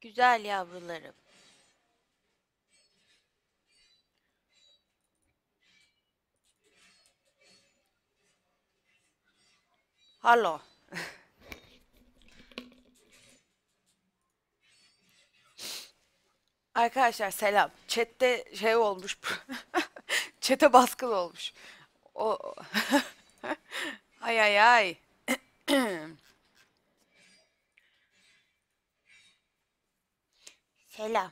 Güzel yavrularım. Halo. Arkadaşlar selam. Chat'te şey olmuş. Chat'e baskın olmuş. O ay ay ay. Selam.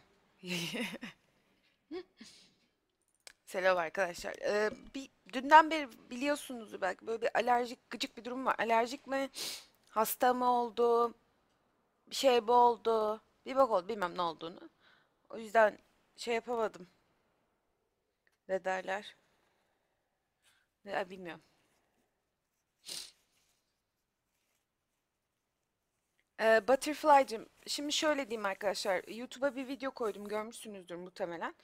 Selam arkadaşlar. Dünden beri biliyorsunuz belki böyle bir alerjik gıcık bir durum var. Alerjik mi? Hasta mı oldu? Bir şey mi oldu? Bir bak oldu. Bilmem ne olduğunu. O yüzden şey yapamadım. Ne derler? Bilmiyorum. Butterfly'cım, şimdi şöyle diyeyim arkadaşlar. YouTube'a bir video koydum, görmüşsünüzdür muhtemelen.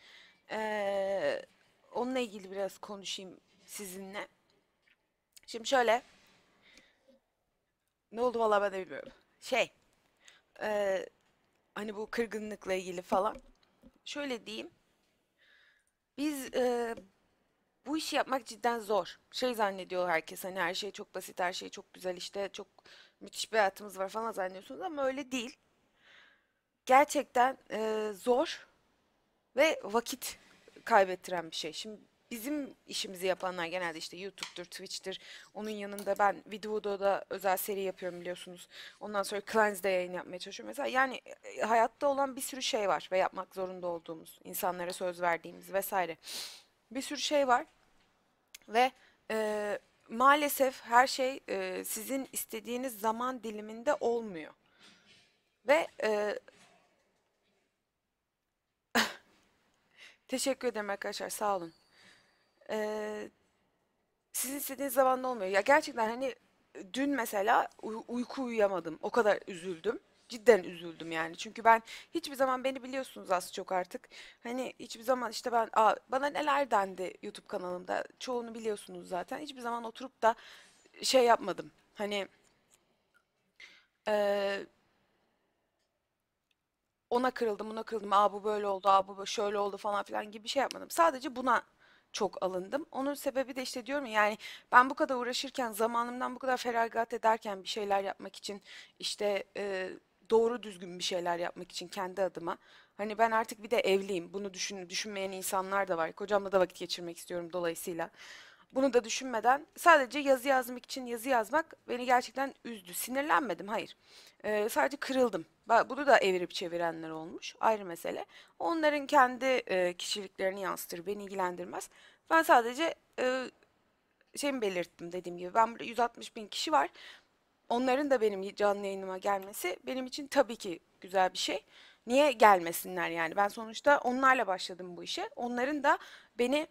Onunla ilgili biraz konuşayım sizinle. Şimdi şöyle, ne oldu valla ben de bilmiyorum. Ee, hani bu kırgınlıkla ilgili falan. Şöyle diyeyim, biz bu işi yapmak cidden zor. Şey zannediyor herkes, hani her şey çok basit, her şey çok güzel, işte çok müthiş bir hayatımız var falan zannediyorsunuz ama öyle değil. Gerçekten zor. Ve vakit kaybettiren bir şey. Şimdi bizim işimizi yapanlar genelde işte YouTube'dur, Twitch'tir. Onun yanında ben videoda da özel seri yapıyorum biliyorsunuz. Ondan sonra Cleanse'de yayın yapmaya çalışıyorum. Mesela yani hayatta olan bir sürü şey var ve yapmak zorunda olduğumuz, insanlara söz verdiğimiz vesaire. Bir sürü şey var ve maalesef her şey sizin istediğiniz zaman diliminde olmuyor. Ve teşekkür ederim arkadaşlar, sağ olun. E, Sizin istediğiniz zamanda olmuyor. Ya gerçekten hani dün mesela uyku uyuyamadım. O kadar üzüldüm. Cidden üzüldüm yani. Çünkü ben hiçbir zaman beni biliyorsunuz az çok artık. Hani hiçbir zaman işte bana neler dendi YouTube kanalımda. Çoğunu biliyorsunuz zaten. Hiçbir zaman oturup da şey yapmadım. Hani eee, ona kırıldım, buna kırıldım. Aa bu böyle oldu, aa bu şöyle oldu falan filan gibi bir şey yapmadım. Sadece buna çok alındım. Onun sebebi de işte diyorum ya, yani ben bu kadar uğraşırken, zamanımdan bu kadar feragat ederken bir şeyler yapmak için işte doğru düzgün bir şeyler yapmak için kendi adıma. Hani ben artık bir de evliyim. Bunu düşünmeyen insanlar da var. Kocamla da vakit geçirmek istiyorum dolayısıyla. Bunu da düşünmeden sadece yazı yazmak için yazı yazmak beni gerçekten üzdü. Sinirlenmedim, hayır. Sadece kırıldım. Bunu da evirip çevirenler olmuş. Ayrı mesele. Onların kendi kişiliklerini yansıtır. Beni ilgilendirmez. Ben sadece şeyimi belirttim dediğim gibi. Ben burada 160 bin kişi var. Onların da benim canlı yayınıma gelmesi benim için tabii ki güzel bir şey. Niye gelmesinler yani? Ben sonuçta onlarla başladım bu işe. Onların da beni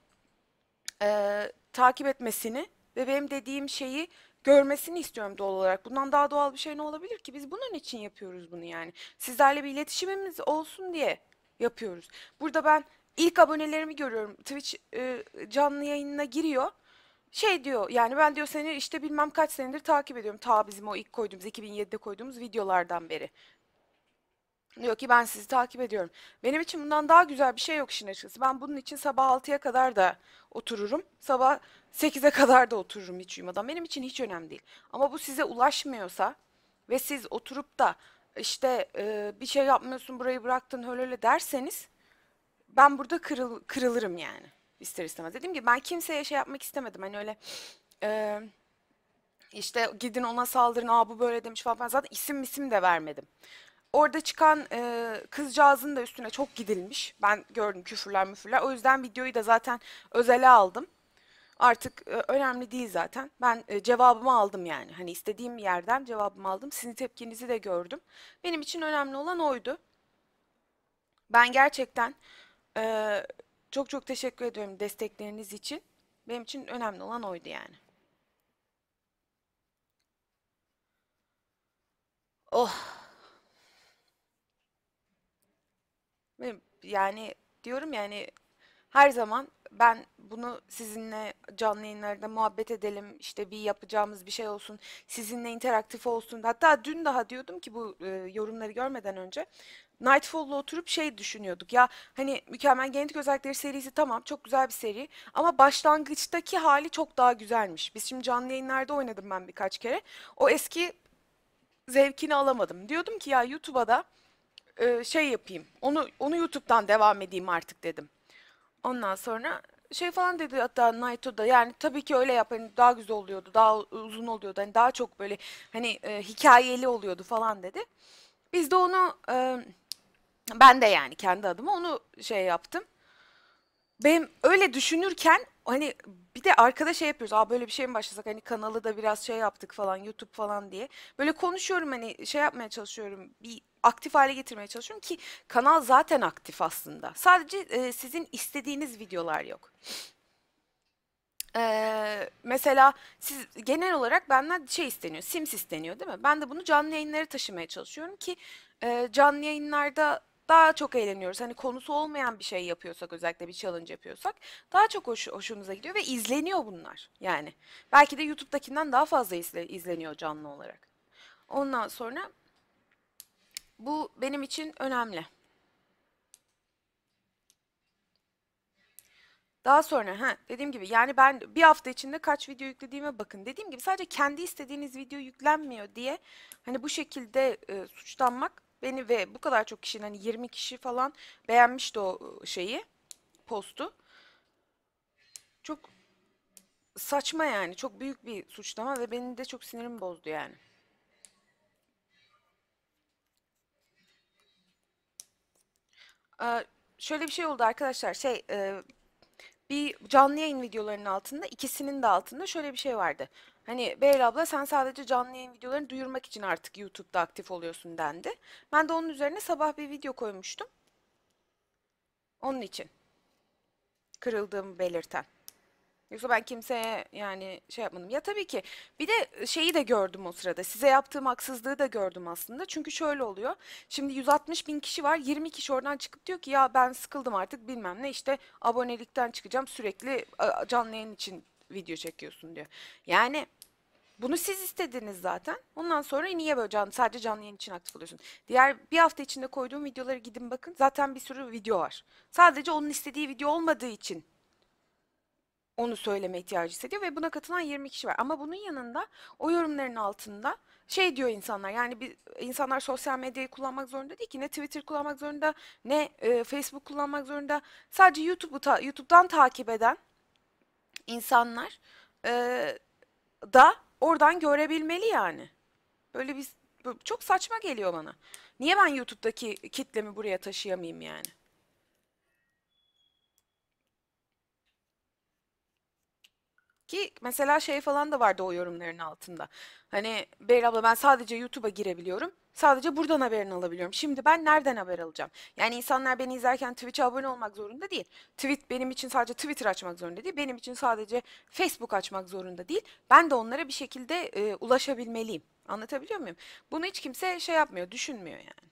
takip etmesini ve benim dediğim şeyi görmesini istiyorum doğal olarak. Bundan daha doğal bir şey ne olabilir ki? Biz bunun için yapıyoruz bunu yani. Sizlerle bir iletişimimiz olsun diye yapıyoruz. Burada ben ilk abonelerimi görüyorum. Twitch canlı yayınına giriyor. Şey diyor yani, ben diyor seni işte bilmem kaç senedir takip ediyorum. Ta bizim o ilk koyduğumuz 2007'de koyduğumuz videolardan beri. Diyor ki ben sizi takip ediyorum. Benim için bundan daha güzel bir şey yok işin açıkçası. Ben bunun için sabah 6'ya kadar da otururum. Sabah 8'e kadar da otururum hiç uyumadan. Benim için hiç önemli değil. Ama bu size ulaşmıyorsa ve siz oturup da işte bir şey yapmıyorsun, burayı bıraktın öyle öyle derseniz ben burada kırılırım yani. İster istemez. Dediğim gibi ben kimseye şey yapmak istemedim. Hani öyle e, işte gidin ona saldırın, aa bu böyle demiş falan. Ben zaten isim de vermedim. Orada çıkan kızcağızın da üstüne çok gidilmiş. Ben gördüm küfürler müfürler. O yüzden videoyu da zaten özele aldım. Artık önemli değil zaten. Ben cevabımı aldım yani. Hani istediğim yerden cevabımı aldım. Sizin tepkinizi de gördüm. Benim için önemli olan oydu. Ben gerçekten e, çok çok teşekkür ediyorum destekleriniz için. Benim için önemli olan oydu yani. Oh, yani diyorum yani her zaman ben bunu sizinle canlı yayınlarda muhabbet edelim, işte bir yapacağımız bir şey olsun, sizinle interaktif olsun. Hatta dün daha diyordum ki bu yorumları görmeden önce Nightfall'la oturup şey düşünüyorduk. Ya hani Mükemmel Genetik Özellikleri serisi tamam çok güzel bir seri ama başlangıçtaki hali çok daha güzelmiş. Biz şimdi canlı yayınlarda oynadım ben birkaç kere. O eski zevkini alamadım. Diyordum ki ya YouTube'a da şey yapayım. Onu YouTube'dan devam edeyim artık dedim. Ondan sonra şey falan dedi hatta Naito da yani tabii ki öyle yap hani daha güzel oluyordu daha uzun oluyordu hani daha çok böyle hani hikayeli oluyordu falan dedi. Biz de onu ben de yani kendi adıma onu şey yaptım. Benim öyle düşünürken hani bir de arkada şey yapıyoruz. Aa böyle bir şey mi başlasak hani kanalı da biraz şey yaptık falan YouTube falan diye. Böyle konuşuyorum hani şey yapmaya çalışıyorum. Bir aktif hale getirmeye çalışıyorum ki kanal zaten aktif aslında. Sadece sizin istediğiniz videolar yok. Mesela siz genel olarak benden şey isteniyor, Sims isteniyor değil mi? Ben de bunu canlı yayınlara taşımaya çalışıyorum ki canlı yayınlarda daha çok eğleniyoruz. Hani konusu olmayan bir şey yapıyorsak özellikle bir challenge yapıyorsak daha çok hoşunuza gidiyor ve izleniyor bunlar. Yani belki de YouTube'dakinden daha fazla izleniyor canlı olarak. Ondan sonra bu benim için önemli. Daha sonra dediğim gibi yani ben bir hafta içinde kaç video yüklediğime bakın. Dediğim gibi sadece kendi istediğiniz video yüklenmiyor diye hani bu şekilde suçlanmak beni ve bu kadar çok kişinin hani 20 kişi falan beğenmişti o şeyi, postu. Çok saçma yani. Çok büyük bir suçlama ve benim de çok sinirimi bozdu yani. Ee, Şöyle bir şey oldu arkadaşlar. Bir canlı yayın videolarının altında ikisinin de altında şöyle bir şey vardı. Hani Beryl abla sen sadece canlı yayın videolarını duyurmak için artık YouTube'da aktif oluyorsun dendi. Ben de onun üzerine sabah bir video koymuştum. Onun için kırıldığımı belirten. Yoksa ben kimseye yani şey yapmadım. Ya tabii ki bir de şeyi de gördüm o sırada. Size yaptığım haksızlığı da gördüm aslında. Çünkü şöyle oluyor. Şimdi 160 bin kişi var. 20 kişi oradan çıkıp diyor ki ya ben sıkıldım artık bilmem ne işte abonelikten çıkacağım. Sürekli canlı yayın için video çekiyorsun diyor. Yani bunu siz istediniz zaten. Ondan sonra niye böyle sadece canlı yayın için aktif oluyorsun? Diğer bir hafta içinde koyduğum videoları gidin bakın. Zaten bir sürü video var. Sadece onun istediği video olmadığı için onu söyleme ihtiyacı hissediyor ve buna katılan 20 kişi var. Ama bunun yanında o yorumların altında şey diyor insanlar yani insanlar sosyal medyayı kullanmak zorunda değil ki ne Twitter kullanmak zorunda ne Facebook kullanmak zorunda. Sadece YouTube'dan takip eden insanlar e, da oradan görebilmeli yani. Böyle bir çok saçma geliyor bana. Niye ben YouTube'daki kitlemi buraya taşıyamayayım yani? Ki mesela şey falan da vardı o yorumların altında. Hani Beyra abla ben sadece YouTube'a girebiliyorum. Sadece buradan haberini alabiliyorum. Şimdi ben nereden haber alacağım? Yani insanlar beni izlerken Twitch'e abone olmak zorunda değil. Benim için sadece Twitter açmak zorunda değil. Benim için sadece Facebook açmak zorunda değil. Ben de onlara bir şekilde ulaşabilmeliyim. Anlatabiliyor muyum? Bunu hiç kimse şey yapmıyor, düşünmüyor yani.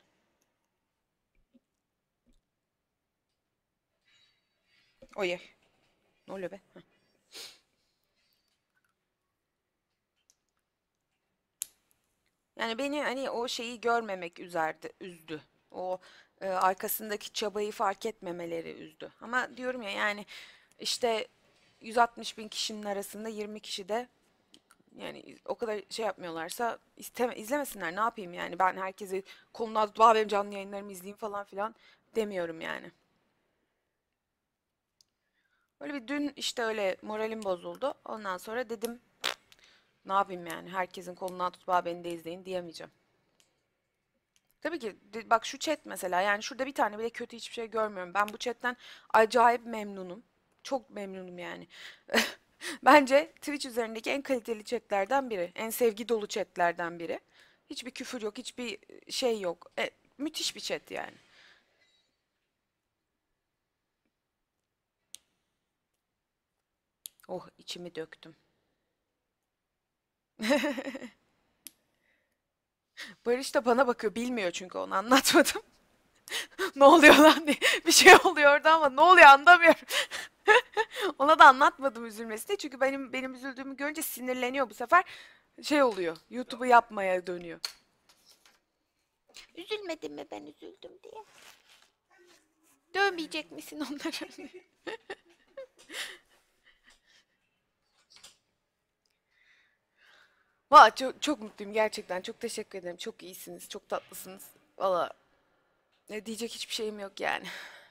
Oye, ne oluyor be? Yani beni hani o şeyi görmemek üzdü. O arkasındaki çabayı fark etmemeleri üzdü. Ama diyorum ya yani işte 160 bin kişinin arasında 20 kişi de yani o kadar şey yapmıyorlarsa izlemesinler ne yapayım yani ben herkesi koluna tutup benim canlı yayınlarımı izleyeyim falan filan demiyorum yani. Böyle bir dün işte öyle moralim bozuldu. Ondan sonra dedim ne yapayım yani herkesin kolundan tutup beni de izleyin diyemeyeceğim. Tabii ki bak şu chat mesela yani şurada bir tane bile kötü hiçbir şey görmüyorum. Ben bu chatten acayip memnunum. Çok memnunum yani. Bence Twitch üzerindeki en kaliteli chatlerden biri. En sevgi dolu chatlerden biri. Hiçbir küfür yok, hiçbir şey yok. Müthiş bir chat yani. Oh içimi döktüm. Barış da bana bakıyor bilmiyor çünkü onu anlatmadım. Ne oluyor lan diye. Bir şey oluyor orada ama ne oluyor anlamıyorum. Ona da anlatmadım üzülmesini çünkü benim üzüldüğümü görünce sinirleniyor bu sefer. Şey oluyor. YouTube'u yapmaya dönüyor. Üzülmedin mi ben üzüldüm diye. Dövmeyecek misin onları? Valla çok, çok mutluyum gerçekten. Çok teşekkür ederim. Çok iyisiniz. Çok tatlısınız. Valla ne diyecek hiçbir şeyim yok yani.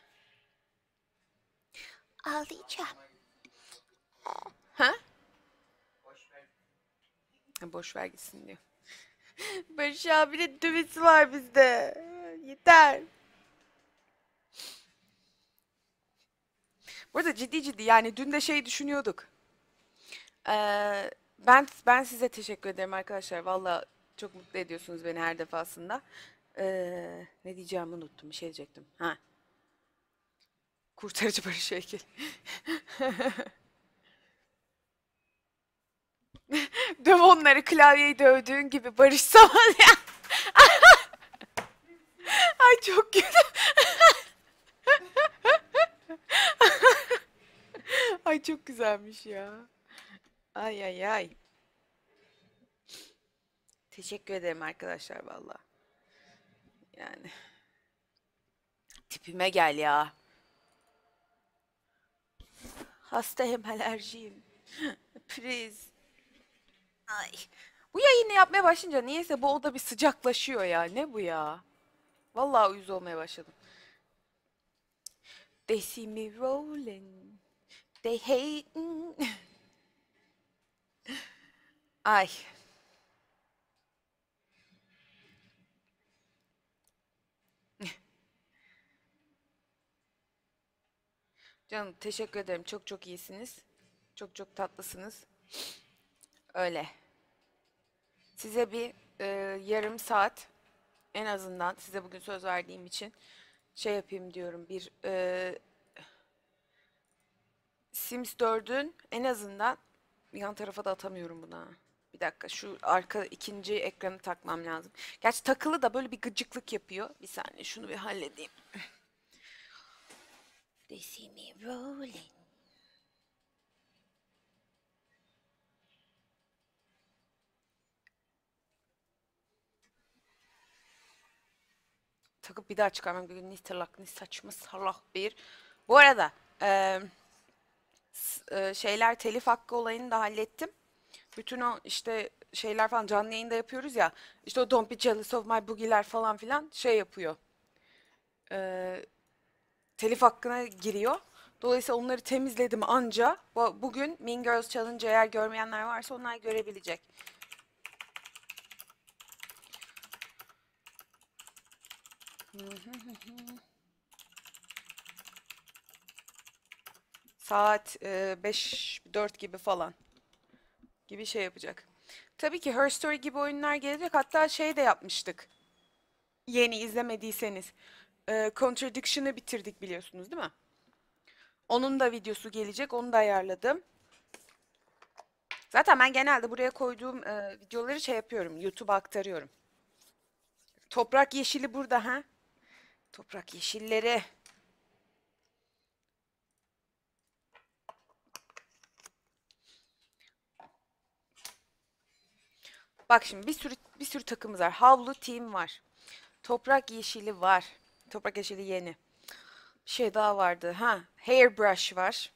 Ağlayacağım. Ha? Ha, boş ver gitsin diyor. Barış abinin düğmesi var bizde. Yeter. Bu arada ciddi ciddi yani dün de şey düşünüyorduk. Ben size teşekkür ederim arkadaşlar. Valla çok mutlu ediyorsunuz beni her defasında. Ne diyeceğimi unuttum. Bir şey diyecektim. Ha, kurtarıcı Barış Heykeli. Döv onları klavyeyi dövdüğün gibi Barış Saman ya. Ay çok güzel. Ay çok güzelmiş ya. Ay ay ay. Teşekkür ederim arkadaşlar valla. Yani tipime gel ya. Hastayım alerjiyim. Priz. Ay. Bu yayını yapmaya başlayınca niyeyse bu oda bir sıcaklaşıyor ya. Ne bu ya? Vallahi uyuz olmaya başladım. They see me rolling. They hating. Ay. Canım teşekkür ederim. Çok çok iyisiniz. Çok çok tatlısınız. Öyle. Size bir yarım saat en azından size bugün söz verdiğim için şey yapayım diyorum. Bir Sims 4'ün en azından yan tarafa da atamıyorum buna. Bir dakika şu arka ikinci ekranı takmam lazım. Gerçi takılı da böyle bir gıcıklık yapıyor. Bir saniye şunu bir halledeyim. They see me rolling. Takıp bir daha çıkarmak bir ne salak ne saçma salak bir. Bu arada şeyler telif hakkı olayını da hallettim. Bütün o işte şeyler falan canlı yayında yapıyoruz ya. İşte o Don't Be Jealous of My Boogie'ler falan filan şey yapıyor. Eee, telif hakkına giriyor. Dolayısıyla onları temizledim anca. Bugün Mean Girls Challenge eğer görmeyenler varsa onlar görebilecek. Saat 5-4 gibi falan gibi şey yapacak. Tabii ki Her Story gibi oyunlar gelecek. Hatta şey de yapmıştık. Yeni izlemediyseniz. Contradiction'ı bitirdik biliyorsunuz değil mi? Onun da videosu gelecek. Onu da ayarladım. Zaten ben genelde buraya koyduğum videoları şey yapıyorum. YouTube'a aktarıyorum. Toprak yeşili burada ha. Toprak yeşilleri. Bak şimdi bir sürü takımız var. Havlu team var. Toprak yeşili var. Toprak yeşili yeni. Bir şey daha vardı. Ha, hairbrush var.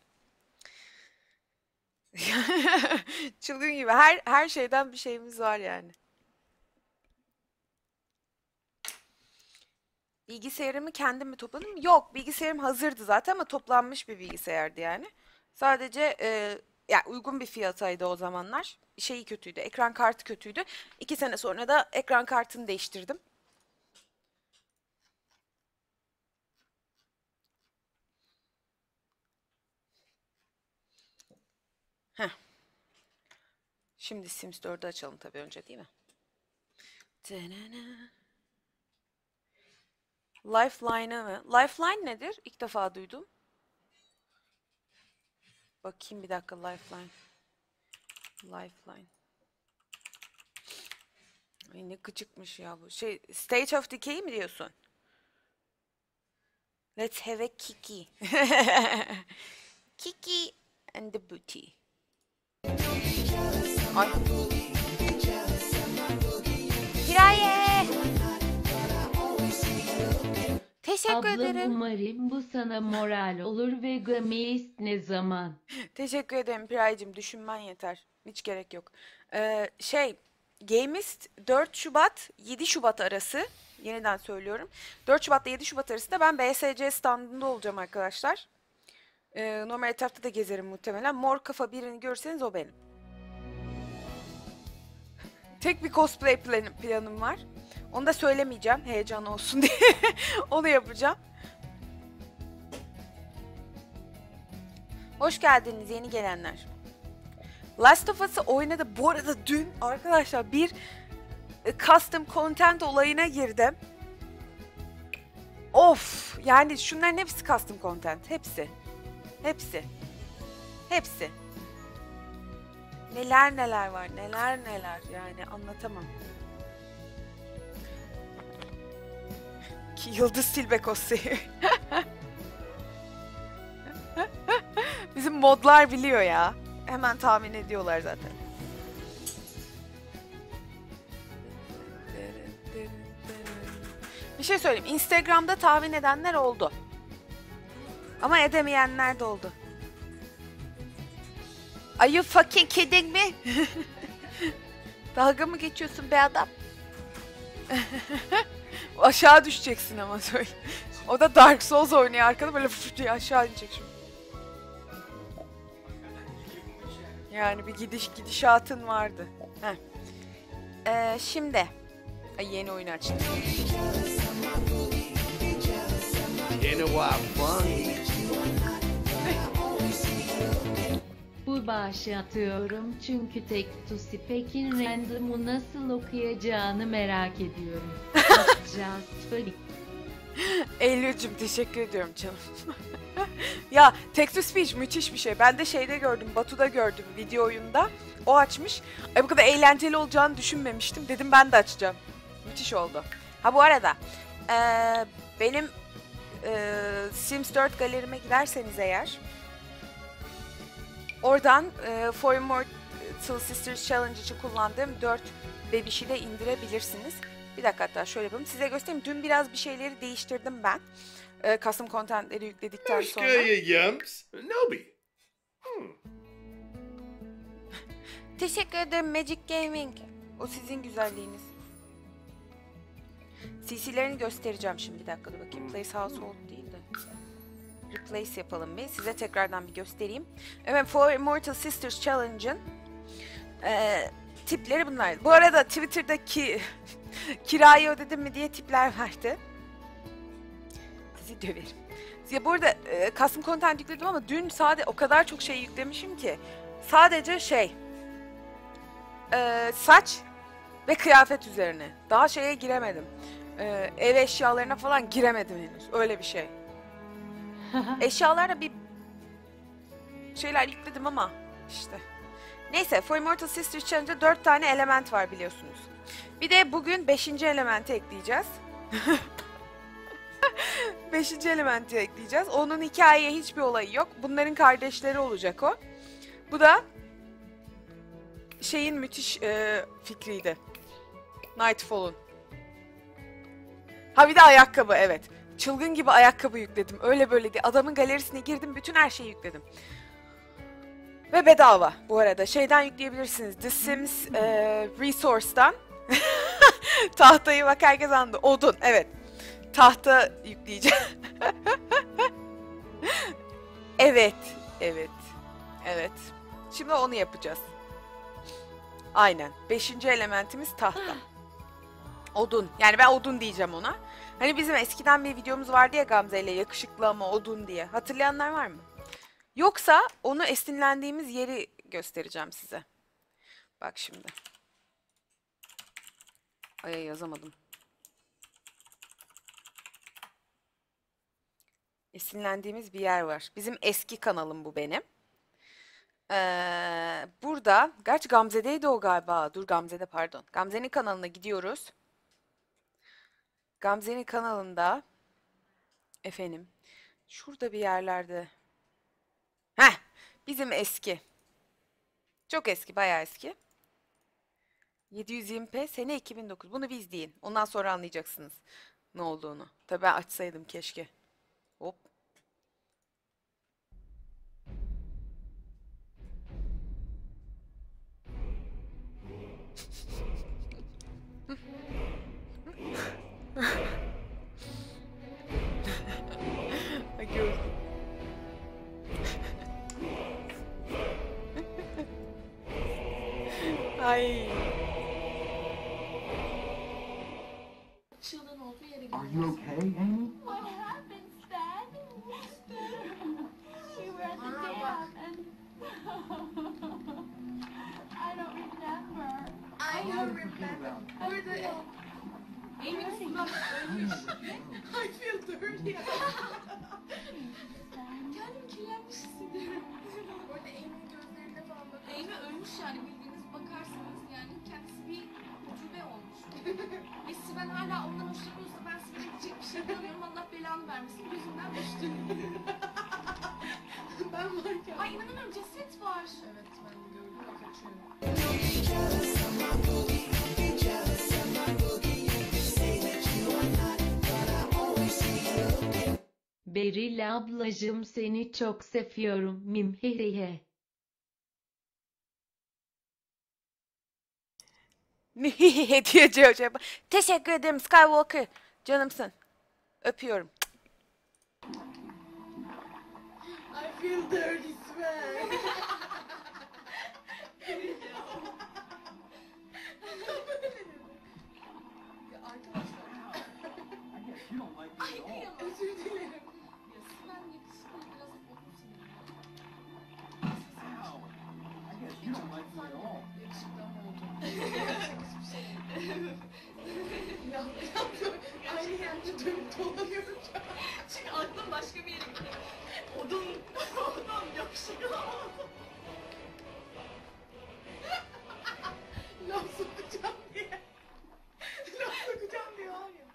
Çılgın gibi her şeyden bir şeyimiz var yani. Bilgisayarımı kendim mi topladım? Yok, bilgisayarım hazırdı zaten ama toplanmış bir bilgisayardı yani. Sadece ya uygun bir fiyataydı o zamanlar. Şeyi kötüydü, ekran kartı kötüydü. 2 sene sonra da ekran kartını değiştirdim. Heh, şimdi Sims 4'ü açalım tabii önce değil mi? Tınana. Lifeline'ı mı? Lifeline nedir? İlk defa duydum. Bakayım bir dakika Lifeline. Lifeline. Ay ne gıcıkmış ya bu. Şey State of Decay mi diyorsun? Let's have a kiki. Kiki and the Booty. Ay. Piraye. Teşekkür Ablam ederim. umarım bu sana moral olur ve Gamist ne zaman? Teşekkür ederim Piraycığım. Düşünmen yeter. Hiç gerek yok. Gamist 4 Şubat 7 Şubat arası. Yeniden söylüyorum. 4 Şubat ile 7 Şubat arasında ben BSC standında olacağım arkadaşlar. Normal etrafta da gezerim muhtemelen. Mor kafa birini görürseniz o benim. Tek bir cosplay planım var. Onu da söylemeyeceğim. Heyecan olsun diye. Onu yapacağım. Hoş geldiniz yeni gelenler. Last of Us'ı oynadı. Bu arada dün arkadaşlar bir custom content olayına girdim. Of! Yani şunların hepsi custom content. Hepsi. Hepsi. Hepsi. Neler neler var. Neler neler. Yani anlatamam. Ki Yıldız Tilbe kostümü. Bizim modlar biliyor ya. Hemen tahmin ediyorlar zaten. Bir şey söyleyeyim. Instagram'da tahmin edenler oldu. Ama edemeyenler de oldu. Are you fucking kidding me? Dalga mı geçiyorsun be adam? Aşağı düşeceksin ama söyle. O da Dark Souls oynuyor arkada böyle diye aşağı inecek şimdi. Yani bir gidişatın vardı. Heh. Şimdi yeni oyun açtım. Yeni fun. Bu bağışı atıyorum çünkü tek Tusipekin random'u nasıl okuyacağını merak ediyorum. Just funny. Eylül'cüm teşekkür ediyorum canım. Ya text to speech müthiş bir şey. Ben de şeyde gördüm, Batu'da gördüm video oyunda. O açmış. Ay bu kadar eğlenceli olacağını düşünmemiştim. Dedim ben de açacağım. Müthiş oldu. Ha bu arada benim Sims 4 galerime giderseniz eğer oradan For Immortal Sisters Challenge için kullandığım 4 bebişi de indirebilirsiniz. Bir dakika hatta şöyle yapalım. Size göstereyim. Dün biraz bir şeyleri değiştirdim ben. Custom contentleri yükledikten sonra. Başka yums. Nobi. Teşekkür ederim Magic Gaming. O sizin güzelliğiniz. CC'lerini göstereceğim şimdi. Bir dakika dur bakayım. Place Household değil de. Replace yapalım bir. Size tekrardan bir göstereyim. Evet, For Immortal Sisters Challenge'ın tipleri bunlar. Bu arada Twitter'daki kirayı ödedim mi diye tipler vardı. Sizi döverim. Ya burada custom content yükledim ama dün sadece o kadar çok şey yüklemişim ki. Sadece saç ve kıyafet üzerine. Daha şeye giremedim. Ev eşyalarına falan giremedim henüz. Öyle bir şey. Eşyalara bir şeyler yükledim ama işte. Neyse, For Immortal Sisters Challenge'da 4 tane element var biliyorsunuz. Bir de bugün 5. elementi ekleyeceğiz. 5. elementi ekleyeceğiz. Onun hikayeye hiçbir olayı yok. Bunların kardeşleri olacak o. Bu da şeyin müthiş fikriydi. Nightfall'un. Ha bir de ayakkabı, evet. Çılgın gibi ayakkabı yükledim. Öyle böyle değil. Adamın galerisine girdim. Bütün her şeyi yükledim. Ve bedava bu arada. Şeyden yükleyebilirsiniz. The Sims Resource'dan. Tahtayı bak herkes anladı. Odun, evet. Tahta yükleyeceğim. Evet. Evet. Evet. Şimdi onu yapacağız. Aynen. 5. elementimiz tahta. Odun. Yani ben odun diyeceğim ona. Hani bizim eskiden bir videomuz vardı ya Gamze ile yakışıklı ama odun diye. Hatırlayanlar var mı? Yoksa onu esinlendiğimiz yeri göstereceğim size. Bak şimdi. Ay yazamadım. Esinlendiğimiz bir yer var. Bizim eski kanalım bu benim. Burada, gerçi Gamze'deydi o galiba. Dur Gamze'de pardon. Gamze'nin kanalına gidiyoruz. Gamze'nin kanalında efendim şurada bir yerlerde. Heh, Bizim eski. Çok eski, bayağı eski. 720p sene 2009. Bunu biz deyin. Ondan sonra anlayacaksınız ne olduğunu. Tabii ben açsaydım keşke. Hop. Gördüm. Ay. Çığlığın olduğu yere Are gidiyoruz. you okay, Amy? What happened, Stan? We were at the dam and I don't remember. I don't remember. Burada Amy'nin sudan ölmüş. I feel dirty. Kendim kirlenmiş hissediyorum. Bu arada Amy'nin gözlerinde falan bak. Amy ölmüş yani bildiğiniz bakarsanız yani kendisi bir ucube olmuş. Ve Sibel hala ondan hoşlanıyorsa ben Sibel'e gidecek bir şey bulamıyorum. Allah belanı vermesin. Gözümden düştü. Ben varken. Ay inanamıyorum ceset var. Evet ben de gördüm ve kaçıyorum. Beril ablacığım seni çok seviyorum. Mim hehehe. Diyor Jojo. Teşekkür ederim Skywalker. Canımsın. Öpüyorum. I feel dirty Sibel. Ya arkadaşlar. I guess you don't like me at all. Özür dilerim. Ya Sibel yakışıklı biraz olsun. Ow. I guess you don't like me at all. Yakışıklı ama oldu. Hiçbir şey yok. Ya aynı yerde dönüp dolanıyorum şu an. Çünkü aklım başka bir yere gidiyor. Odun yakışıklı oldu. Laf sokacağım diye. Laf sokacağım diye var ya.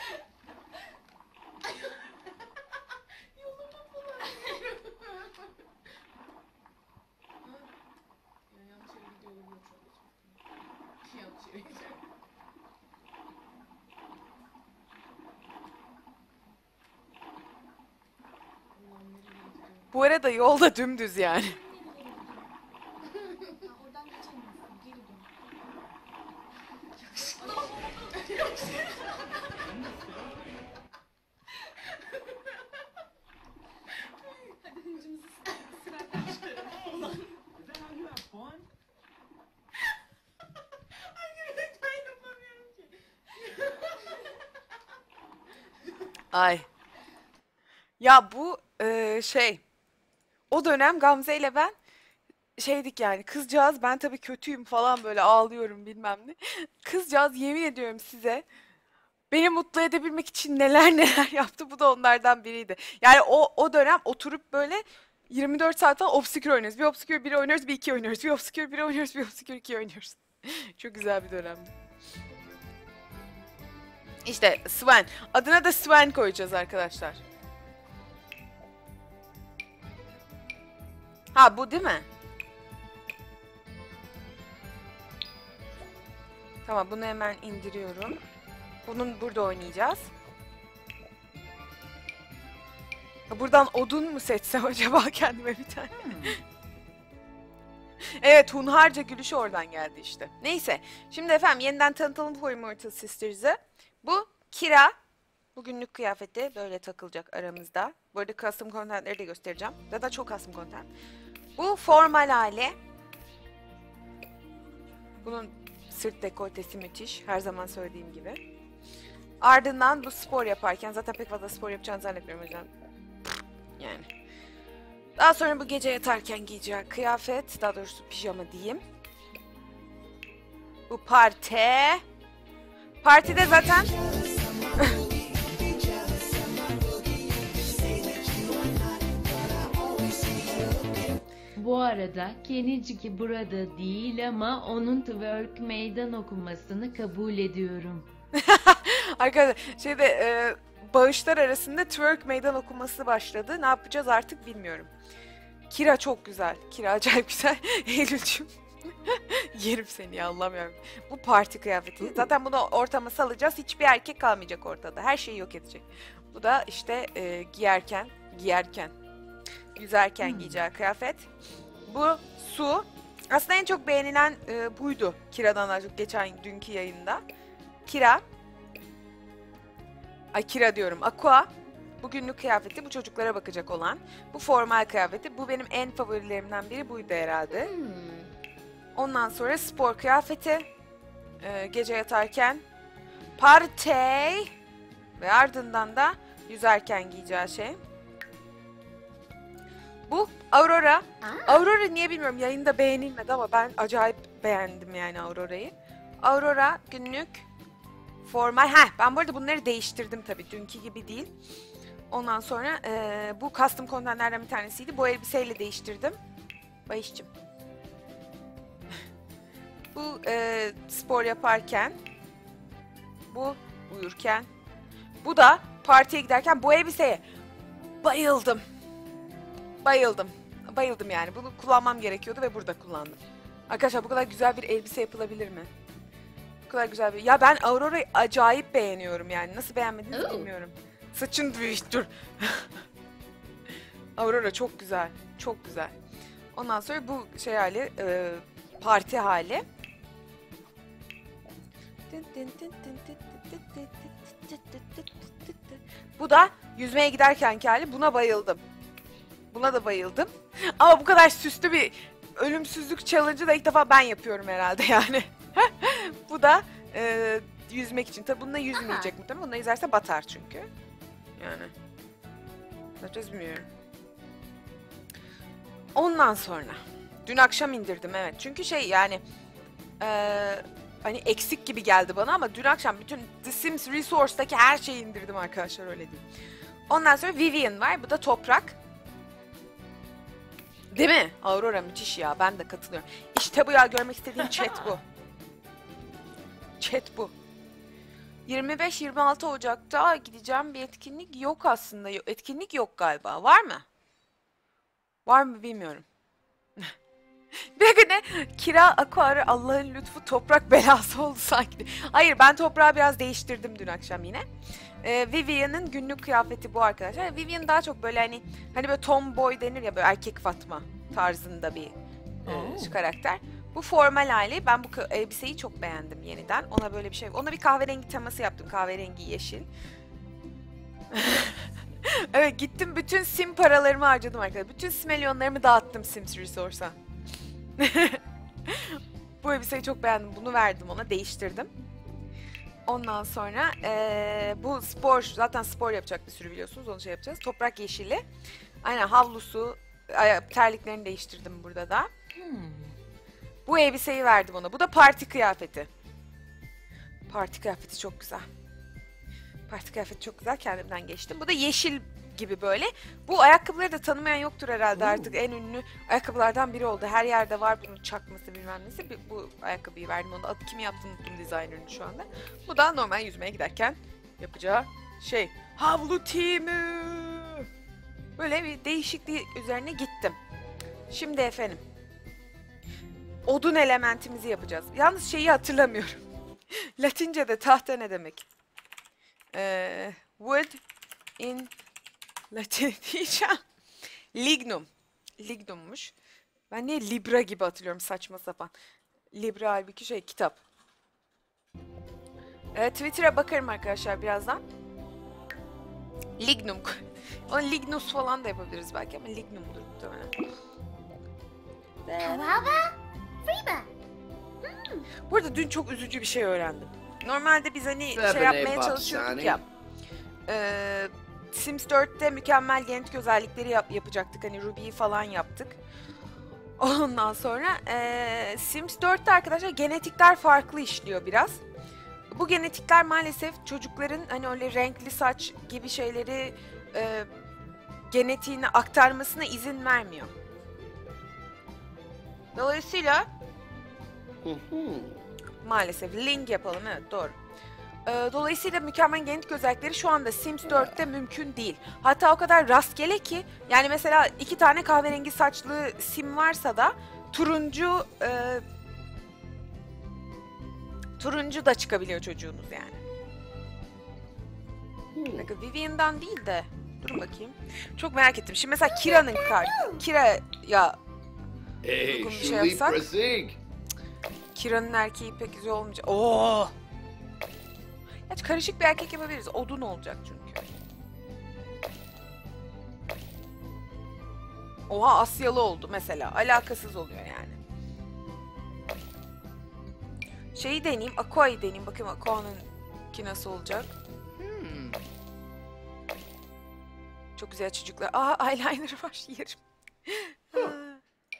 Yolumu bulamıyorum. Ya yanlış yere gidiyor olabilir şu an. Yanlış yere gidiyor. Allah'ım nereye gidiyorum? Bu arada yolda dümdüz yani. Ya oradan geçemiyorsun. Geri dön. Yakışıklı. Hadi hıncımızı sırayla çıkaralım. Ulan. Is that how you have fun? Ay ben yapamıyorum ki. Ay. Ya bu o dönem Gamze ile ben şeydik yani kızcağız ben tabii kötüyüm falan böyle ağlıyorum bilmem ne. Kızcağız yemin ediyorum size beni mutlu edebilmek için neler neler yaptı bu da onlardan biriydi. Yani o dönem oturup böyle 24 saat falan Obscure oynuyoruz. Bir Obscure 1 oynuyoruz bir 2 oynuyoruz. Bir Obscure 1 oynuyoruz bir Obscure 2 oynuyoruz. Çok güzel bir dönemdi. İşte Sven. Adına da Sven koyacağız arkadaşlar. Ha bu değil mi? Tamam bunu hemen indiriyorum. Bunun burada oynayacağız. Buradan odun mu seçsem acaba kendime bir tane? Evet hunharca gülüşü oradan geldi işte. Neyse. Şimdi efendim yeniden tanıtalım For Immortal Sisters'ı. Bu Kira. Bugünlük kıyafeti böyle takılacak aramızda. Bu arada custom content'leri de göstereceğim. Zaten çok custom content. Bu formal hali. Bunun sırt dekoltesi müthiş. Her zaman söylediğim gibi. Ardından bu spor yaparken zaten pek fazla spor yapacağını zannetmiyorum o yüzden. Yani. Daha sonra bu gece yatarken giyeceği kıyafet. Daha doğrusu pijama diyeyim. Bu parti. Partide zaten... Bu arada Keniciki burada değil ama onun twerk meydan okumasını kabul ediyorum. Arkadaşlar bağışlar arasında twerk meydan okuması başladı. Ne yapacağız artık bilmiyorum. Kira çok güzel. Kira acayip güzel. Eylül'cüm. Yerim seni ya, Allah'ım yarabbim. Bu parti kıyafeti. Zaten bunu ortama salacağız. Hiçbir erkek kalmayacak ortada. Her şeyi yok edecek. Bu da işte yüzerken giyeceği kıyafet. Bu su. Aslında en çok beğenilen buydu. Kira'dan daha çok dünkü yayında. Kira. Ay Kira diyorum. Aqua. Bu günlük kıyafeti, bu çocuklara bakacak olan. Bu formal kıyafeti. Bu benim en favorilerimden biri buydu herhalde. Ondan sonra spor kıyafeti. Gece yatarken. Party. Ve ardından da yüzerken giyeceği şey. Bu Aurora. Aurora niye bilmiyorum, yayında beğenilmedi ama ben acayip beğendim yani Aurora'yı. Aurora günlük formal. Ben bu arada bunları değiştirdim tabii, dünkü gibi değil. Ondan sonra bu custom contentlerden bir tanesiydi. Bu elbiseyle değiştirdim. Bayış'cığım. Bu spor yaparken. Bu uyurken. Bu da partiye giderken. Bu elbiseye bayıldım. Bayıldım. Bayıldım yani. Bunu kullanmam gerekiyordu ve burada kullandım. Arkadaşlar bu kadar güzel bir elbise yapılabilir mi? Bu kadar güzel bir... Ya ben Aurora'yı acayip beğeniyorum yani. Nasıl beğenmediğinizi bilmiyorum. Saçın büyük, dur. Aurora çok güzel. Çok güzel. Ondan sonra bu şey hali, parti hali. Bu da yüzmeye giderkenki hali. Buna bayıldım. Buna da bayıldım. Ama bu kadar süslü bir ölümsüzlük challenge'ı da ilk defa ben yapıyorum herhalde yani. Bu da yüzmek için. Tabi bununla yüzmeyecek muhtemelen. Bununla yüzerse batar çünkü. Yani. Yapacağız bilmiyorum. Ondan sonra. Dün akşam indirdim evet. Çünkü şey yani. Hani eksik gibi geldi bana ama dün akşam bütün The Sims Resource'daki her şeyi indirdim arkadaşlar, öyle değil. Ondan sonra Vivian var. Bu da toprak. Değil mi? Aurora müthiş ya. Ben de katılıyorum. İşte bu ya, görmek istediğim chat bu. Chat bu. 25-26 Ocak'ta gideceğim bir etkinlik yok aslında. Etkinlik yok galiba. Var mı? Var mı bilmiyorum. Bir dakika ne? Kira Aquar'ı Allah'ın lütfu toprak belası oldu sanki. Hayır, ben toprağı biraz değiştirdim dün akşam yine. Vivian'ın günlük kıyafeti bu arkadaşlar. Vivian daha çok böyle hani böyle tomboy denir ya, böyle erkek Fatma tarzında bir karakter. Bu formal hali. Ben bu elbiseyi çok beğendim yeniden. Ona böyle bir şey. Ona bir kahverengi teması yaptım. Kahverengi yeşil. Evet, gittim bütün sim paralarımı harcadım arkadaşlar. Bütün simelionlarımı dağıttım Sims Resource'a. Bu elbiseyi çok beğendim. Bunu verdim ona. Değiştirdim. Ondan sonra bu spor. Zaten spor yapacak bir sürü biliyorsunuz. Onu şey yapacağız. Toprak yeşili. Aynen, havlusu. Terliklerini değiştirdim burada da. Bu elbiseyi verdim ona. Bu da parti kıyafeti. Parti kıyafeti çok güzel. Parti kıyafeti çok güzel. Kendimden geçtim. Bu da yeşil gibi böyle. Bu ayakkabıları da tanımayan yoktur herhalde artık. En ünlü ayakkabılardan biri oldu. Her yerde var bunun çakması bilmem nesi. Bu ayakkabıyı verdim ona. Adı kim yaptığını unuttum, designer'ını şu anda. Bu da normal yüzmeye giderken yapacağı şey. Havlu timi. Böyle bir değişikliği üzerine gittim. Şimdi efendim. Odun elementimizi yapacağız. Yalnız şeyi hatırlamıyorum. Latince'de tahta ne demek? Wood in Latin diyeceğim. Lignum. Lignummuş. Ben niye Libra gibi hatırlıyorum, saçma sapan. Libra halbuki şey, kitap. Twitter'a bakarım arkadaşlar birazdan. Lignum. Onu Lignus falan da yapabiliriz belki ama Lignum'dur muhtemelen. Bu arada dün çok üzücü bir şey öğrendim. Normalde biz hani şey yapmaya çalışıyorduk ya. Sims 4'te mükemmel genetik özellikleri yapacaktık. Hani Ruby'yi falan yaptık. Ondan sonra Sims 4'te arkadaşlar genetikler farklı işliyor biraz. Bu genetikler maalesef çocukların hani öyle renkli saç gibi şeyleri genetiğini aktarmasına izin vermiyor. Dolayısıyla maalesef link yapalım, evet doğru. Dolayısıyla mükemmel genetik özellikleri şu anda Sims 4'te mümkün değil. Hatta o kadar rastgele ki yani mesela 2 tane kahverengi saçlı sim varsa da turuncu turuncu da çıkabiliyor çocuğunuz yani. Bir dakika, Vivian'dan değil de durun bakayım. Çok merak ettim. Şimdi mesela Kira'nın kartı. Kira ya Hey, Uygun bir şey Shuli yapsak? Prasig. Kira'nın erkeği pek güzel olmayacak. Oo! Gerçi karışık bir erkek yapabiliriz. Odun olacak çünkü. Oha, Asyalı oldu mesela. Alakasız oluyor yani. Şeyi deneyeyim. Aqua'yı deneyeyim. Bakayım Aqua'nınki nasıl olacak. Çok güzel çocuklar. Aa, eyeliner var. Yerim. Aa.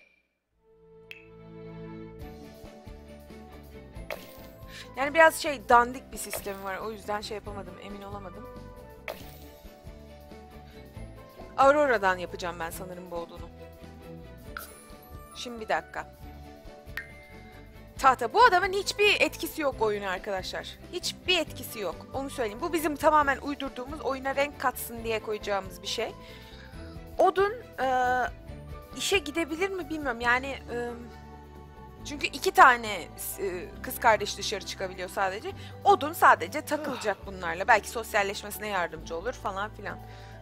Yani biraz şey, dandik bir sistemi var. O yüzden şey yapamadım. Emin olamadım. Aurora'dan yapacağım ben sanırım bu odunu. Şimdi bir dakika. Tahta. Bu adamın hiçbir etkisi yok oyuna arkadaşlar. Hiçbir etkisi yok. Onu söyleyeyim. Bu bizim tamamen uydurduğumuz, oyuna renk katsın diye koyacağımız bir şey. Odun işe gidebilir mi bilmiyorum. Yani çünkü 2 tane kız kardeş dışarı çıkabiliyor sadece. Odun sadece takılacak bunlarla. Belki sosyalleşmesine yardımcı olur falan filan.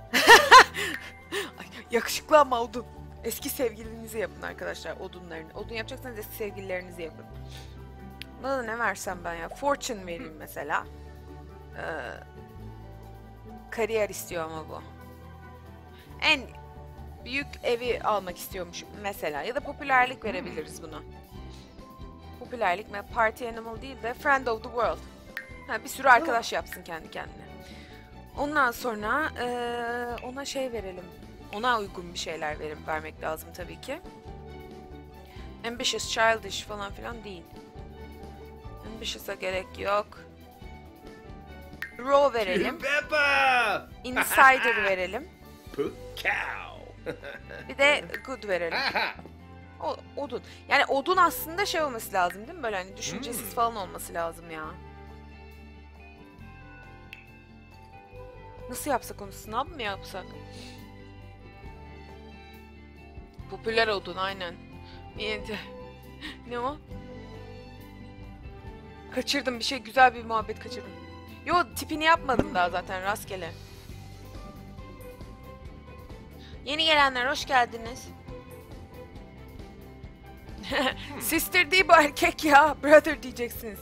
Ay, yakışıklı ama odun. Eski sevgilinizi yapın arkadaşlar odunlarını. Odun yapacaksanız eski sevgililerinizi yapın. Buna da ne versem ben ya? Fortune vereyim mesela. Kariyer istiyor ama bu. En büyük evi almak istiyormuş mesela. Ya da popülerlik verebiliriz buna. Popülerlik mi? Party animal değil de friend of the world. Ha, bir sürü arkadaş yapsın kendi kendine. Ondan sonra ona şey verelim. Ona uygun bir şeyler vermek lazım tabii ki. Ambitious, childish falan filan değil. Ambitious'a gerek yok. Raw verelim. Peppa. Insider verelim. Cow. Bir de good verelim. Odun. Yani odun aslında şey olması lazım değil mi? Böyle hani düşüncesiz falan olması lazım ya. Nasıl yapsak onu? Sınav mı yapsak? Popüler odun aynen. Ne o? Kaçırdım bir şey, güzel bir muhabbet kaçırdım. Yo, tipini yapmadım daha zaten, rastgele. Yeni gelenler hoş geldiniz. Sister değil bu, erkek ya. Brother diyeceksiniz.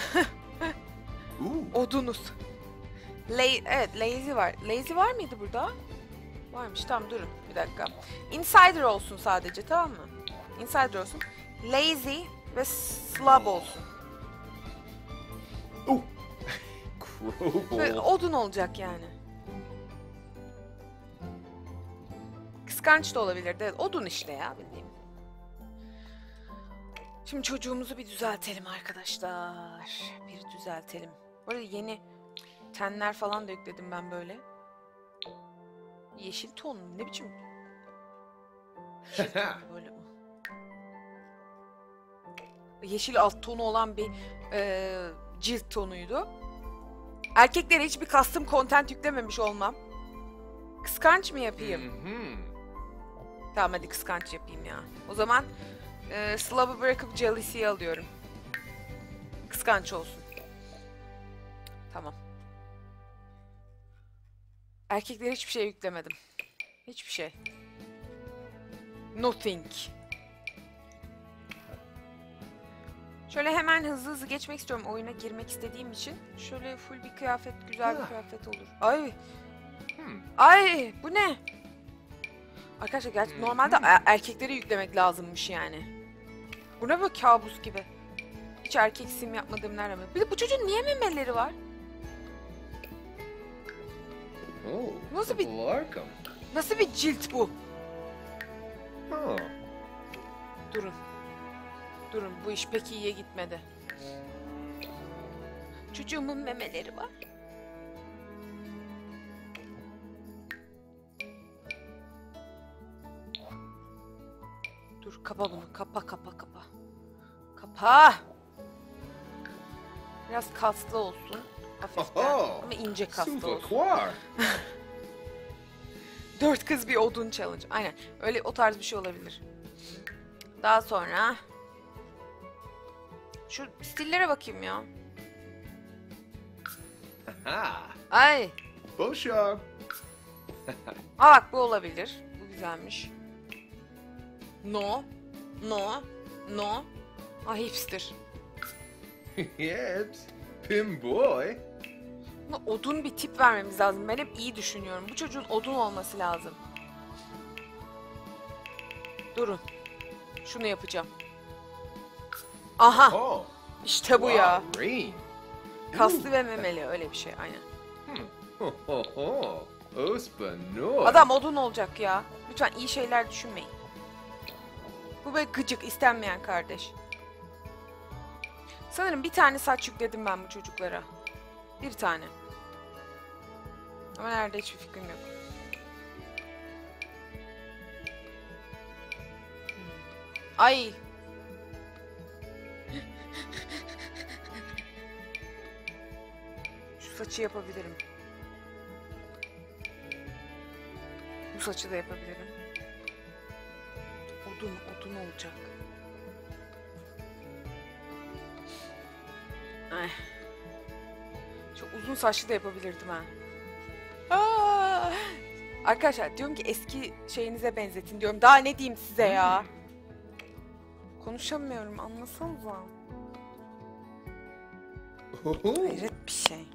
Odunuz. Evet, lazy var. Lazy var mıydı burada? Varmış, tamam durun bir dakika. Insider olsun sadece, tamam mı? Insider olsun. Lazy ve slob olsun. Böyle odun olacak yani. Kıskanç da olabilirdi. Evet, odun işte ya, bildiğim. Şimdi çocuğumuzu bir düzeltelim arkadaşlar. Bir düzeltelim. Bu arada yeni tenler falan da yükledim ben böyle. Yeşil ton mu? Ne biçim? Yeşil ton mu böyle? Yeşil alt tonu olan bir cilt tonuydu. Erkeklere hiçbir custom content yüklememiş olmam. Kıskanç mı yapayım? Tamam hadi kıskanç yapayım ya. O zaman Slob'u bırakıp Jealousy'yi alıyorum. Kıskanç olsun. Tamam. Erkeklere hiçbir şey yüklemedim. Hiçbir şey. Nothing. Şöyle hemen hızlı geçmek istiyorum. Oyuna girmek istediğim için. Şöyle full bir kıyafet, güzel bir kıyafet olur. Ay. Ay, bu ne? Arkadaşlar gerçi normalde erkekleri yüklemek lazımmış yani. Bu ne böyle kabus gibi. Hiç erkek sim yapmadığım nerede mi? Bir de bu çocuğun niye memeleri var? Nasıl bir nasıl bir cilt bu? Durun. Durun, bu iş pek iyiye gitmedi. Çocuğumun memeleri var. Dur, kapa bunu. Kapa. Kapa! Biraz kaslı olsun. Hafiften Oho. ama ince kaslı Super olsun. quar. 4 kız bir odun challenge. Aynen. Öyle o tarz bir şey olabilir. Daha sonra şu stillere bakayım ya. Ha. Ay. Boşa. Aa bak bu olabilir. Bu güzelmiş. No. No. No. Ah hipster. Yes. Pim boy. Buna odun bir tip vermemiz lazım. Ben hep iyi düşünüyorum. Bu çocuğun odun olması lazım. Durun. Şunu yapacağım. Aha. Oh. İşte bu ya. Wow, green. Kaslı ve memeli öyle bir şey aynen. Ho ho ho. Ospanoy. Adam odun olacak ya. Lütfen iyi şeyler düşünmeyin. Bu böyle gıcık, istenmeyen kardeş. Sanırım bir tane saç yükledim ben bu çocuklara. Bir tane. Ama nerede hiçbir fikrim yok. Ay. Şu saçı yapabilirim. Bu saçı da yapabilirim. Odun olacak. Ay. Çok uzun saçlı da yapabilirdim ha. Aa! Arkadaşlar diyorum ki eski şeyinize benzetin diyorum. Daha ne diyeyim size ya? Konuşamıyorum anlasanıza. Ho ho. Hayret bir şey.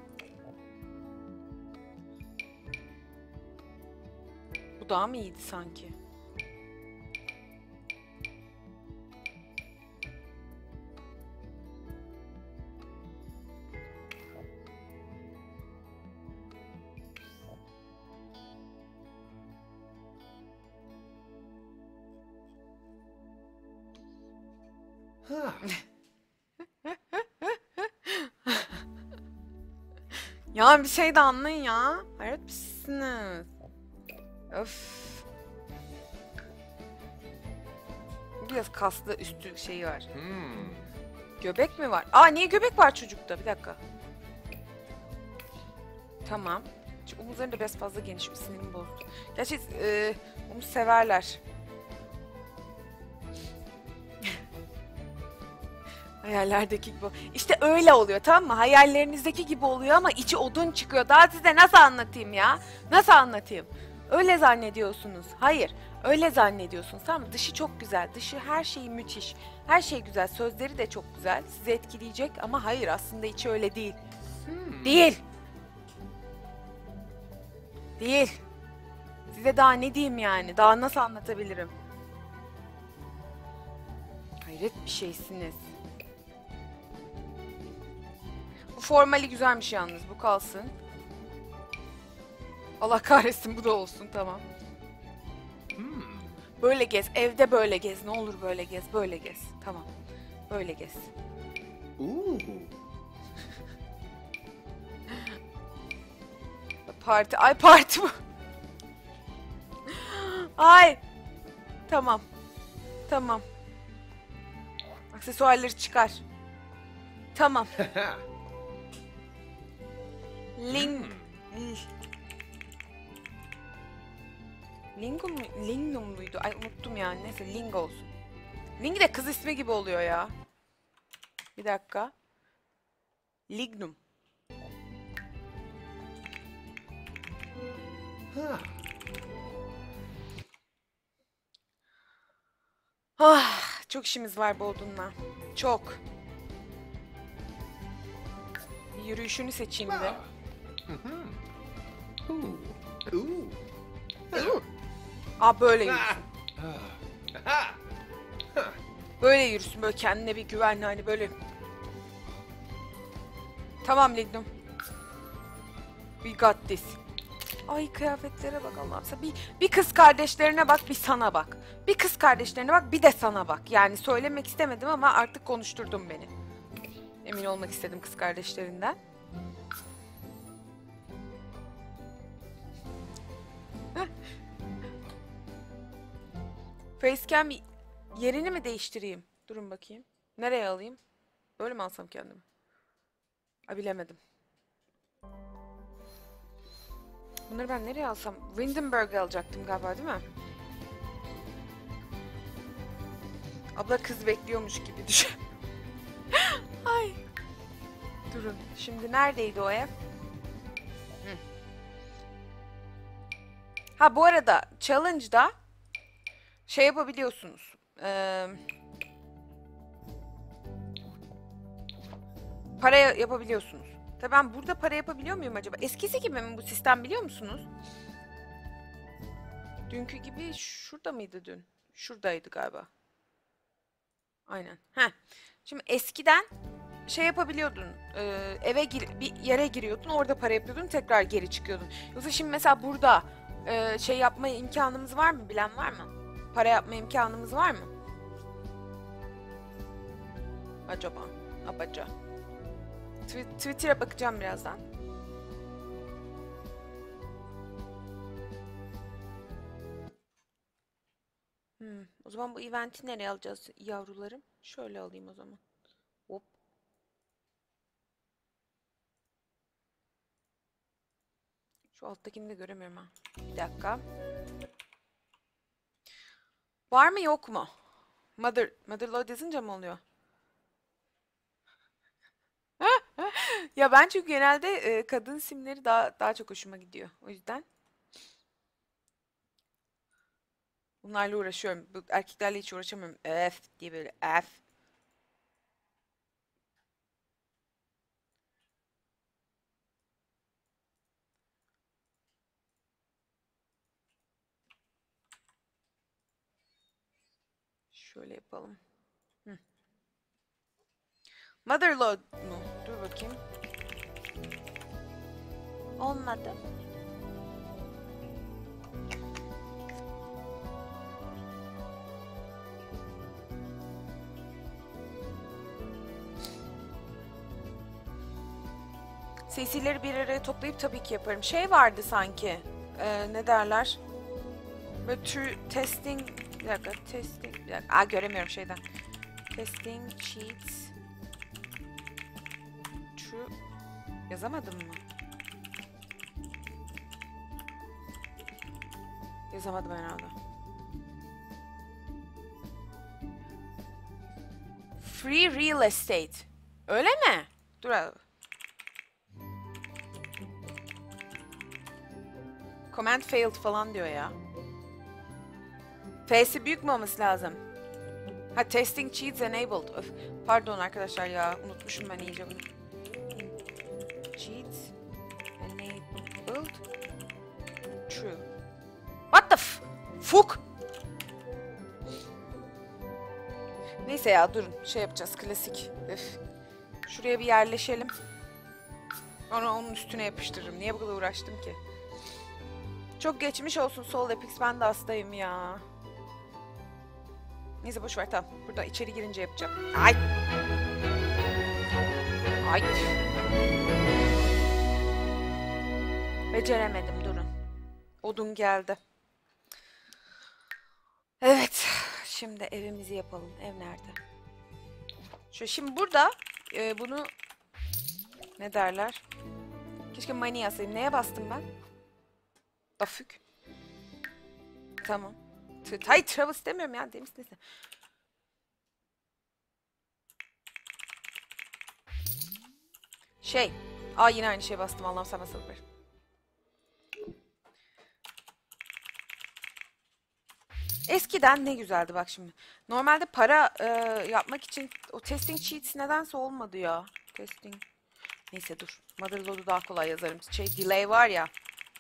Bu daha mı iyiydi sanki? Ha. Ya bir şey de anlayın ya. Hayret misiniz? Öf. Biraz kaslı üstü şeyi var. Göbek mi var? Aa niye göbek var çocukta? Bir dakika. Tamam. Şu omuzları da biraz fazla geniş, bir sinirimi bozdu. Gerçi omuz severler. Hayallerdeki gibi. İşte öyle oluyor tamam mı? Hayallerinizdeki gibi oluyor ama içi odun çıkıyor. Daha size nasıl anlatayım ya? Nasıl anlatayım? Öyle zannediyorsunuz. Hayır. Öyle zannediyorsunuz tamam mı? Dışı çok güzel. Dışı her şeyi müthiş. Her şey güzel. Sözleri de çok güzel. Sizi etkileyecek ama hayır aslında içi öyle değil. Değil. Değil. Size daha ne diyeyim yani? Daha nasıl anlatabilirim? Hayret bir şeysiniz. Bu formali güzelmiş yalnız. Bu kalsın. Allah kahretsin bu da olsun tamam. Böyle gez. Evde böyle gez. Ne olur böyle gez. Böyle gez. Tamam. Böyle gez. Ooh. Parti. Ay parti bu. Ay. Tamam. Tamam. Aksesuarları çıkar. Tamam. Ling... Lingo mu? Lingo muydu? Ay unuttum yani. Neyse Lingo olsun. Ling de kız ismi gibi oluyor ya. Bir dakika. Lignum. Ha. Ah, çok işimiz var bu odunla. Çok. Bir yürüyüşünü seçeyim bir de. Ooh. Aa böyle yürüsün. Ha. Böyle yürüsün. Böyle kendine bir güvenli hani böyle. Tamam Lignum. We got this. Ay kıyafetlere bak Allah'ım. Bir kız kardeşlerine bak, bir sana bak. Bir kız kardeşlerine bak, bir de sana bak. Yani söylemek istemedim ama artık konuşturdun beni. Emin olmak istedim kız kardeşlerinden. Facecam yerini mi değiştireyim? Durun bakayım. Nereye alayım? Böyle mi alsam kendimi? Ay bilemedim. Bunları ben nereye alsam? Windenburg alacaktım galiba değil mi? Abla kız bekliyormuş gibi düşün. Ay. Durun. Şimdi neredeydi o ev? Hı. Ha bu arada challenge'da şey yapabiliyorsunuz. Para yapabiliyorsunuz. Tabii ben burada para yapabiliyor muyum acaba? Eskisi gibi mi bu sistem biliyor musunuz? Dünkü gibi şurada mıydı dün? Şuradaydı galiba. Aynen. Heh. Şimdi eskiden şey yapabiliyordun. Bir yere giriyordun, orada para yapıyordun, tekrar geri çıkıyordun. Yoksa şimdi mesela burada şey yapma imkanımız var mı? Bilen var mı? Para yapma imkanımız var mı? Acaba? Abaca. Twitter'a bakacağım birazdan. O zaman bu eventi nereye alacağız yavrularım? Şöyle alayım o zaman. Hop. Şu alttakini de göremiyorum ha. Bir dakika. Var mı yok mu? Motherload yazınca mı oluyor? Ya ben çünkü genelde kadın simleri daha çok hoşuma gidiyor. O yüzden. Bunlarla uğraşıyorum. Bu erkeklerle hiç uğraşamıyorum. F diye böyle F. Şöyle yapalım. Motherload mu? Dur bakayım. Olmadı. CC'leri bir araya toplayıp tabii ki yaparım. Şey vardı sanki. Ne derler? Böyle testing... Bir dakika. Testing... Bir dakika. Göremiyorum şeyden. Testing sheets. True. Yazamadım mı? Yazamadım herhalde. Free real estate. Öyle mi? Dur abi. Command failed falan diyor ya. F'si büyük mü olması lazım? Ha, testing cheats enabled. Öf. Pardon arkadaşlar ya. Unutmuşum ben iyice bunu. Cheats enabled. True. What the fuck? Neyse ya durun. Şey yapacağız klasik. Öf. Şuraya bir yerleşelim. Sonra onun üstüne yapıştırırım. Niye bu kadar uğraştım ki? Çok geçmiş olsun Sol Epix. Ben de hastayım ya. Neyse boşver tamam. Burada içeri girince yapacağım. Ay. Ay. Beceremedim durun. Odun geldi. Evet. Şimdi evimizi yapalım. Ev nerede? Şimdi burada bunu ne derler? Keşke money yazsaydım. Neye bastım ben? Dafük. Tamam. Hayır travel istemiyorum ya. Demiş neyse. Yine aynı şeye bastım. Allah'ım sana sabır. Eskiden ne güzeldi bak şimdi. Normalde para yapmak için o testing sheets nedense olmadı ya. Testing. Neyse dur. Motherload'u daha kolay yazarım. Delay var ya.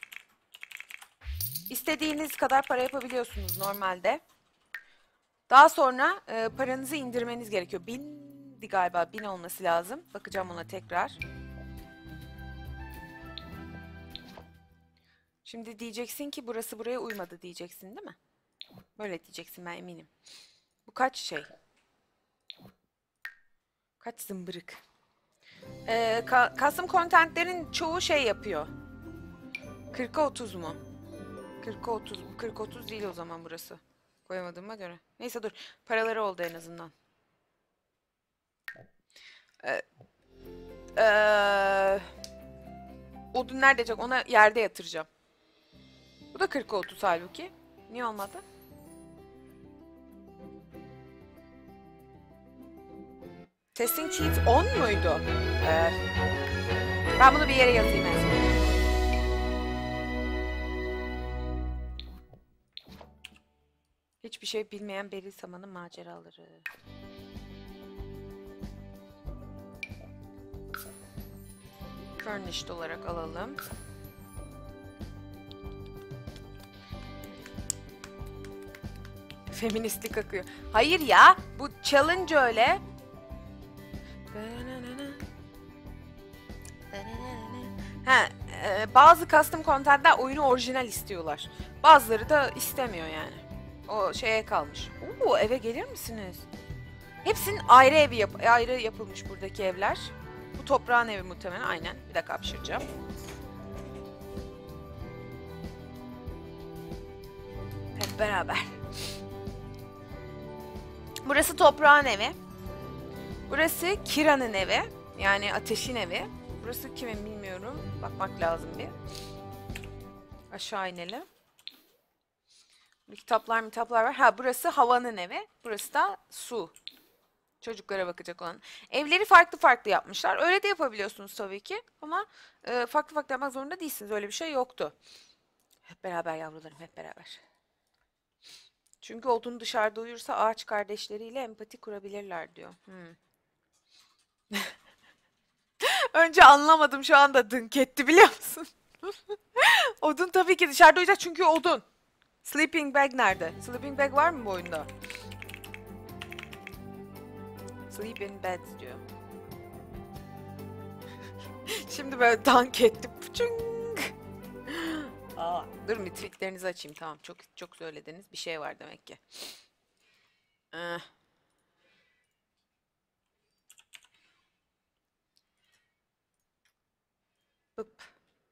İstediğiniz kadar para yapabiliyorsunuz normalde. Daha sonra paranızı indirmeniz gerekiyor. 1000'di galiba. 1000 olması lazım. Bakacağım ona tekrar. Şimdi diyeceksin ki burası buraya uymadı diyeceksin değil mi? Böyle diyeceksin ben eminim. Bu kaç şey? Kaç zımbırık? Custom contentlerin çoğu şey yapıyor. 40'a 30 mu? 40'a 30 mu? 40-30 değil o zaman burası. Koyamadığıma göre. Neyse dur. Paraları oldu en azından. Odun nerede çok? Ona yerde yatıracağım. Bu da 40-30 halbuki. Niye olmadı? Testing cheat 10 muydu? Evet. Ben bunu bir yere yazayım en son. Hiçbir şey bilmeyen Beril Saman'ın maceraları. Furnished olarak alalım. Feministlik akıyor. Hayır ya, bu challenge öyle. Ha, bazı custom content'ler oyunu orijinal istiyorlar. Bazıları da istemiyor yani. O şeye kalmış. Oo, eve gelir misiniz? Hepsinin ayrı evi ayrı yapılmış buradaki evler. Bu toprağın evi muhtemelen, aynen. Bir dakika hapşıracağım. Hep beraber. Burası toprağın evi. Burası Kira'nın evi. Yani ateşin evi. Burası kimin bilmiyorum. Bakmak lazım bir. Aşağı inelim. Kitaplar var. Ha, burası havanın evi. Burası da su. Çocuklara bakacak olan. Evleri farklı farklı yapmışlar. Öyle de yapabiliyorsunuz tabii ki. Ama farklı farklı yapmak zorunda değilsiniz. Öyle bir şey yoktu. Hep beraber yavrularım, hep beraber. Çünkü odun dışarıda uyursa ağaç kardeşleriyle empati kurabilirler diyor. Önce anlamadım, şu anda dınk etti biliyor musun? Odun tabii ki dışarıda uyuyacak çünkü odun. Sleeping bag nerede? Sleeping bag var mı bu oyunda? Sleep in bed diyor. Şimdi böyle dank etti. Puçung. Durun bir tweetlerinizi açayım. Tamam, çok söylediniz. Bir şey var demek ki. Bıp.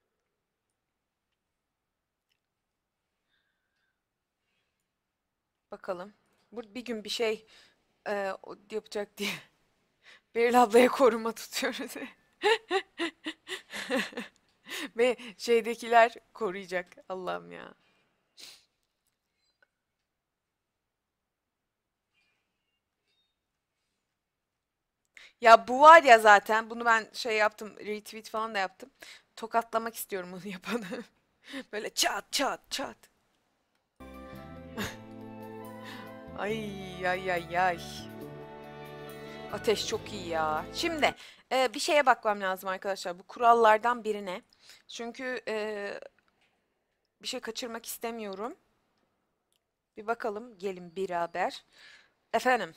Bakalım. Bir gün bir şey yapacak diye. Beril ablaya koruma tutuyoruz. Ve şeydekiler koruyacak. Allah'ım ya. Ya bu var ya zaten. Bunu ben şey yaptım. Retweet falan da yaptım. Tokatlamak istiyorum onu yapanı. Böyle çat çat çat. Ay ay ay ay. Ateş çok iyi ya. Şimdi bir şeye bakmam lazım arkadaşlar. Bu kurallardan birine. Çünkü bir şey kaçırmak istemiyorum. Bir bakalım. Gelin beraber. Efendim.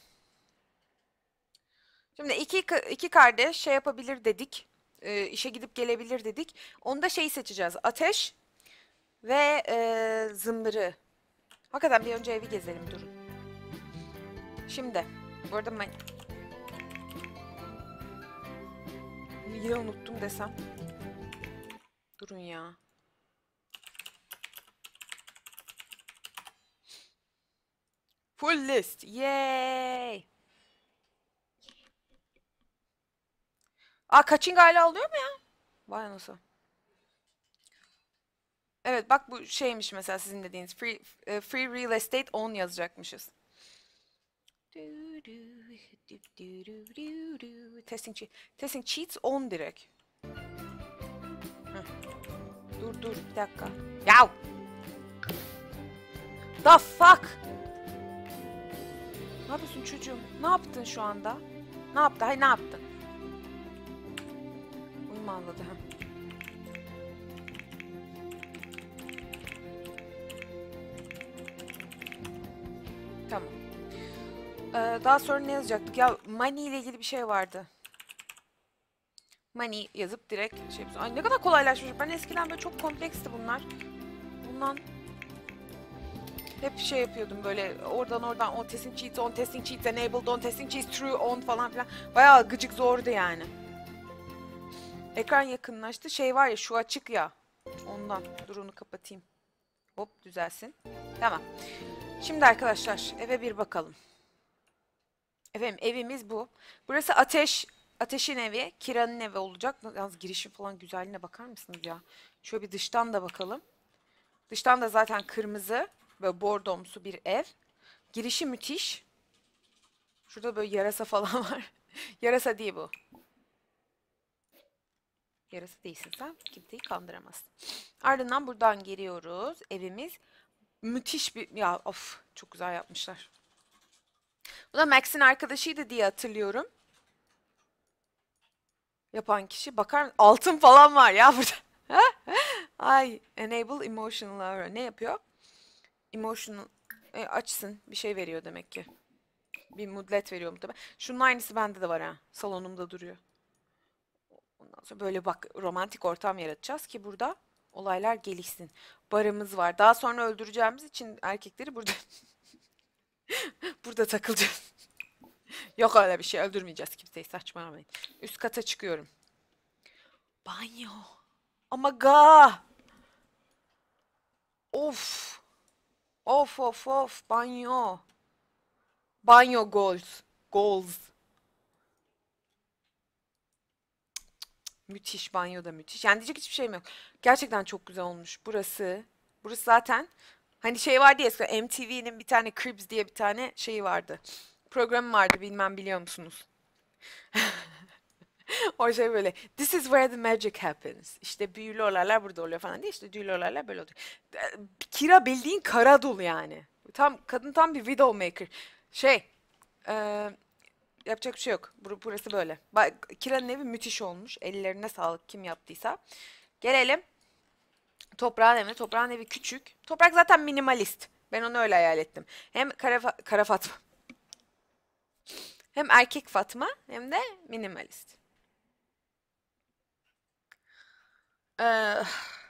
Şimdi iki kardeş şey yapabilir dedik. İşe gidip gelebilir dedik. Onda şeyi seçeceğiz. Ateş ve zımbırı. Hakikaten bir önce evi gezelim, durun. Şimdi. Bu arada ben... Yine unuttum desem. Durun ya. Full list. Yay. Kaçing hala alıyor mu ya? Vay anasını. Evet bak, bu şeymiş mesela sizin dediğiniz. Free real estate 10 yazacakmışız. Testing cheats 10 direkt. Heh. Dur bir dakika. Yav. The fuck? Ne yapıyorsun çocuğum? Ne yaptın şu anda? Ne yaptı? Hay ne yaptın? Uyuma anladı ha. Tamam. Daha sonra ne yazacaktık? Ya money ile ilgili bir şey vardı. Money yazıp direkt şey yapıyorsun. Ay ne kadar kolaylaşmış. Ben eskiden böyle çok kompleksti bunlar. Bundan hep şey yapıyordum böyle oradan on testing cheats, on testing cheats enabled, on testing cheats true, on falan filan. Bayağı gıcık zordu yani. Ekran yakınlaştı. Şey var ya, şu açık ya. Ondan. Dur onu kapatayım. Hop düzelsin. Tamam. Şimdi arkadaşlar eve bir bakalım. Efendim evimiz bu. Burası Ateş'in evi. Kira'nın evi olacak. Yalnız girişi falan güzelliğine bakar mısınız ya? Şöyle bir dıştan da bakalım. Dıştan da zaten kırmızı, böyle bordomsu bir ev. Girişi müthiş. Şurada böyle yarasa falan var. Yarasa değil bu. Yarasa değilsin sen. Kimseyi kandıramazsın. Ardından buradan giriyoruz. Evimiz müthiş bir... Ya of, çok güzel yapmışlar. Bu da Max'in arkadaşıydı diye hatırlıyorum. Yapan kişi. Bakar mısın? Altın falan var ya burada. Ay, enable emotional aura. Ne yapıyor? Emotional açsın. Bir şey veriyor demek ki. Bir moodlet veriyor muhtemelen. Şunun aynısı bende de var ha. Salonumda duruyor. Ondan sonra böyle bak, romantik ortam yaratacağız ki burada olaylar gelişsin. Barımız var. Daha sonra öldüreceğimiz için erkekleri burada burada takılacağız. Yok öyle bir şey. Öldürmeyeceğiz kimseyi. Saçmalamayın. Üst kata çıkıyorum. Banyo. Ama ga. Of. Of of of. Banyo. Banyo goals. Goals. Müthiş, banyo da müthiş. Yani diyecek hiçbir şeyim yok. Gerçekten çok güzel olmuş. Burası. Burası zaten hani şey vardı ya eskiden, MTV'nin bir tane Cribs diye bir tane şeyi vardı. Programı vardı, bilmem biliyor musunuz? O şey böyle, this is where the magic happens. İşte büyülü olaylar burada oluyor falan diye, işte büyülü olaylar böyle oluyor. Kira bildiğin kara dul yani. Kadın tam bir widowmaker. Şey, eee, yapacak bir şey yok. Burası böyle. Bak, Kira'nın evi müthiş olmuş. Ellerine sağlık kim yaptıysa. Gelelim Toprağın evine. Toprağın evi küçük. Toprak zaten minimalist. Ben onu öyle hayal ettim. Hem kara Fatma. Hem erkek Fatma hem de minimalist. Ee,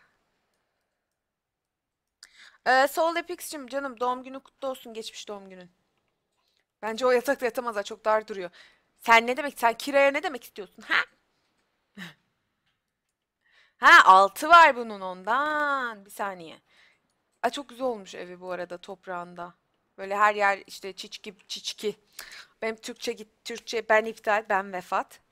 Soul Epics'cim canım, doğum günü kutlu olsun, geçmiş doğum günün. Bence o yatakta yatamaz ha, çok dar duruyor. Sen ne demek? Sen Kira'ya ne demek istiyorsun? Ha? Ha, altı var bunun ondan. Bir saniye. Aa, çok güzel olmuş evi bu arada toprağında. Böyle her yer işte çiçki çiçki. Benim Türkçe ben iptal, ben vefat.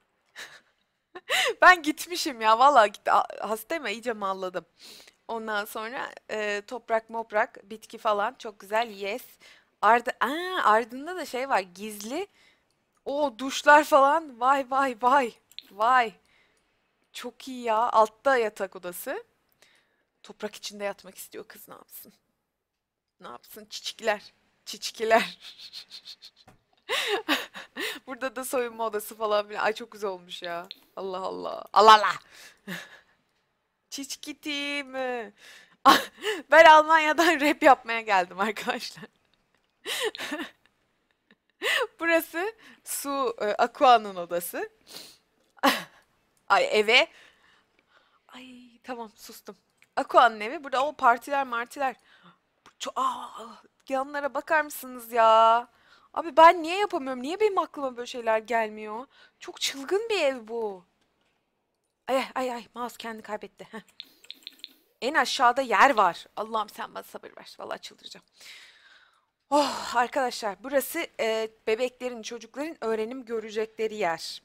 Ben gitmişim ya vallahi hastayım ya, iyice malladım. Ondan sonra toprak moprak bitki falan çok güzel, yes. Ardında da şey var, gizli. O duşlar falan, vay vay vay. Vay. Çok iyi ya. Altta yatak odası. Toprak içinde yatmak istiyor kız, ne yapsın? Ne yapsın? Çiçikler. Çiçikiler. Burada da soyunma odası falan filan. Ay çok güzel olmuş ya. Allah Allah. Allah Allah. Çiçkitim. Ben Almanya'dan rap yapmaya geldim arkadaşlar. Burası Aqua'nın odası. Ay eve. Ay tamam, sustum. Aqua'nın evi. Burada o partiler martiler. Yanlara bakar mısınız ya? Abi ben niye yapamıyorum? Niye benim aklıma böyle şeyler gelmiyor? Çok çılgın bir ev bu. Ay ay ay, mouse kendi kaybetti. Heh. En aşağıda yer var. Allah'ım sen bana sabır ver. Vallahi çıldıracağım. Oh arkadaşlar, burası bebeklerin, çocukların öğrenim görecekleri yer.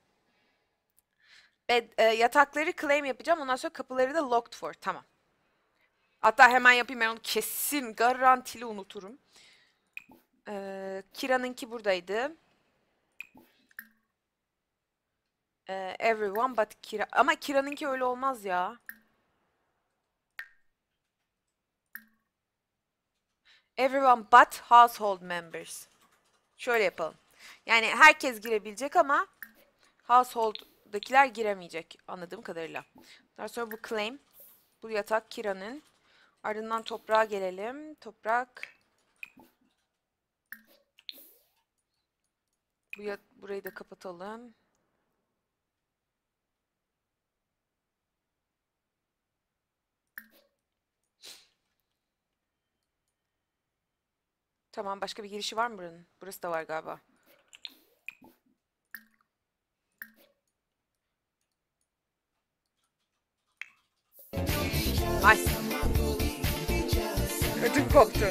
Yatakları claim yapacağım. Ondan sonra kapıları da locked for. Tamam. Hatta hemen yapayım, ben onu kesin garantili unuturum. Kira'nınki buradaydı. Everyone but Kira. Ama Kira'nınki öyle olmaz ya. Everyone but household members. Şöyle yapalım. Yani herkes girebilecek ama household'dakiler giremeyecek anladığım kadarıyla. Daha sonra bu claim. Bu yatak Kira'nın. Ardından toprağa gelelim. Toprak. Burayı da kapatalım. Tamam, başka bir girişi var mı buranın? Burası da var galiba. Ay. Ödüm koptu.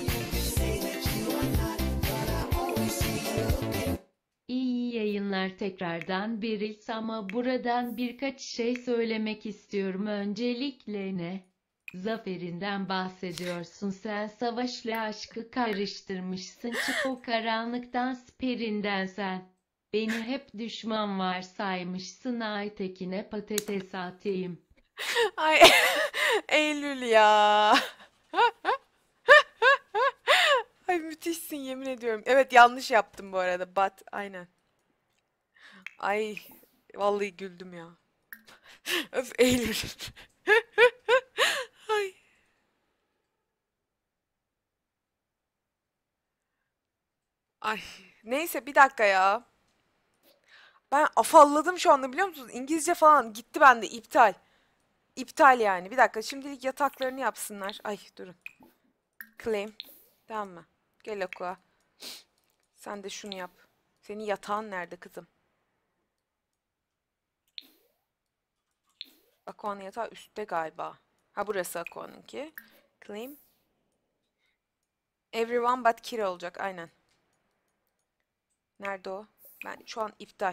İyi yayınlar tekrardan Beris, ama buradan birkaç şey söylemek istiyorum. Öncelikle ne? Zaferinden bahsediyorsun sen, savaşla aşkı karıştırmışsın, çık o karanlıktan, siperinden sen. Beni hep düşman varsaymışsın, Aytekin'e patates atayım. Ay Eylül ya. Ay müthişsin yemin ediyorum. Evet yanlış yaptım bu arada. But aynen. Ay vallahi güldüm ya. Öf Eylül. Ay. Ay. Neyse bir dakika ya. Ben afalladım şu anda biliyor musunuz? İngilizce falan gitti bende iptal. İptal yani. Bir dakika şimdilik yataklarını yapsınlar. Ay durun. Claim. Tamam mı? Gel Aqua. Sen de şunu yap. Senin yatağın nerede kızım? Aqua'nın yatağı üstte galiba. Ha burası Aqua'nınki. Claim. Everyone but Kira olacak aynen. Nerede o? Ben şu an iptal.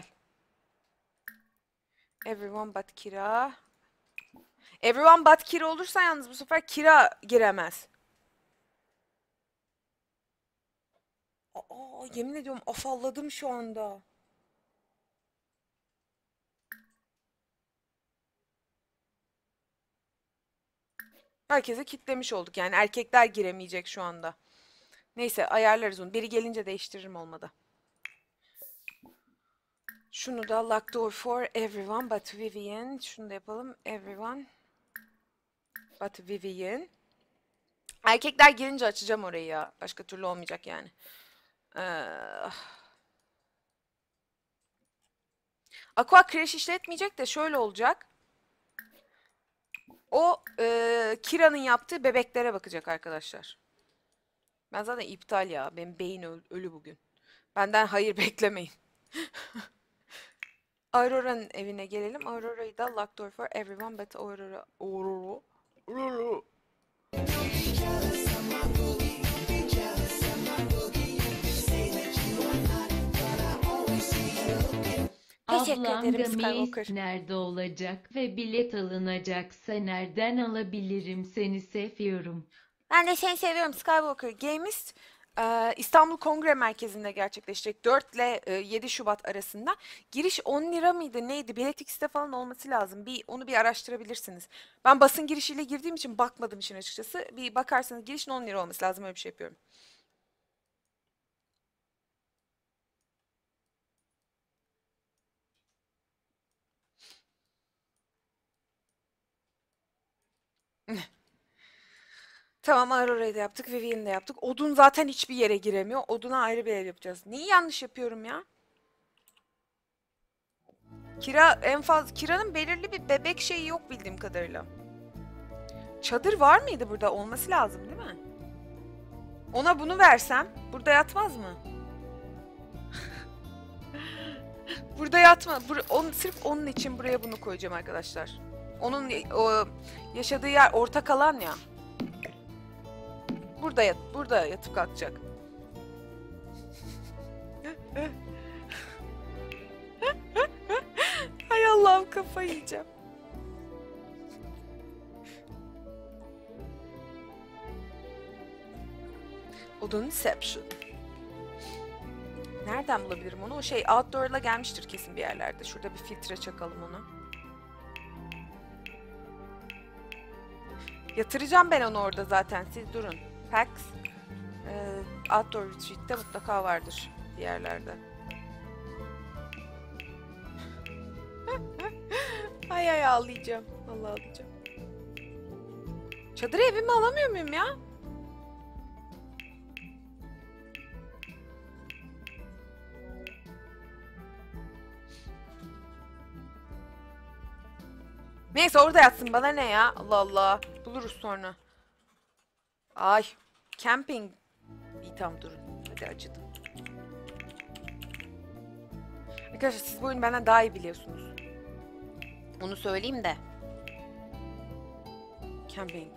Everyone but Kira. Everyone but Kira olursa yalnız bu sefer Kira giremez. Aa, yemin ediyorum afalladım şu anda. Herkese kitlemiş olduk yani erkekler giremeyecek şu anda. Neyse ayarlarız onu. Biri gelince değiştiririm olmadı. Şunu da lock door for everyone but Vivian. Şunu da yapalım. Everyone but Vivian. Erkekler girince açacağım orayı ya. Başka türlü olmayacak yani. Aqua Crash işletmeyecek de şöyle olacak. O Kira'nın yaptığı bebeklere bakacak arkadaşlar. Ben zaten iptal ya. Benim beyin ölü bugün. Benden hayır beklemeyin. Aurora'nın evine gelelim. Aurora'yı da lock door for everyone but Aurora. Aurora. Teşekkür Ablam ederim Gameis Skywalker. nerede olacak ve bilet alınacaksa nereden alabilirim, seni seviyorum. Ben de seni seviyorum Skywalker. Games İstanbul Kongre Merkezi'nde gerçekleşecek 4 ile 7 Şubat arasında. Giriş 10 lira mıydı neydi? Biletix'te falan olması lazım. Onu bir araştırabilirsiniz. Ben basın girişiyle girdiğim için bakmadım işin açıkçası. Bir bakarsanız girişin 10 lira olması lazım öyle bir şey yapıyorum. Tamam Aurora'yı da yaptık, Vivian'ı da yaptık. Odun zaten hiçbir yere giremiyor. Odun'a ayrı bir ev yapacağız. Neyi yanlış yapıyorum ya? Kira'nın belirli bir bebek şeyi yok bildiğim kadarıyla. Çadır var mıydı burada? Olması lazım değil mi? Ona bunu versem burada yatmaz mı? Burada yatma. Sırf onun için buraya bunu koyacağım arkadaşlar. Onun yaşadığı yer ortak alan ya. Burada yatıp kalkacak. Hay Allah'ım kafayı yiyeceğim. Odunception. Nereden bulabilirim onu? O şey outdoor'la gelmiştir kesin bir yerlerde. Şurada bir filtre çakalım onu. Yatıracağım ben onu orada zaten. Siz durun. Pax. Outdoor Retreat'te mutlaka vardır bir yerlerde. Ay ağlayacağım. Vallahi ağlayacağım. Çadırı evime alamıyor muyum ya? Neyse orada yatsın bana ne ya? Allah Allah. Buluruz sonra. Ay. Camping. İyi tamam durun. Hadi acıdım. Arkadaşlar siz bu oyunu benden daha iyi biliyorsunuz. Onu söyleyeyim de. Camping.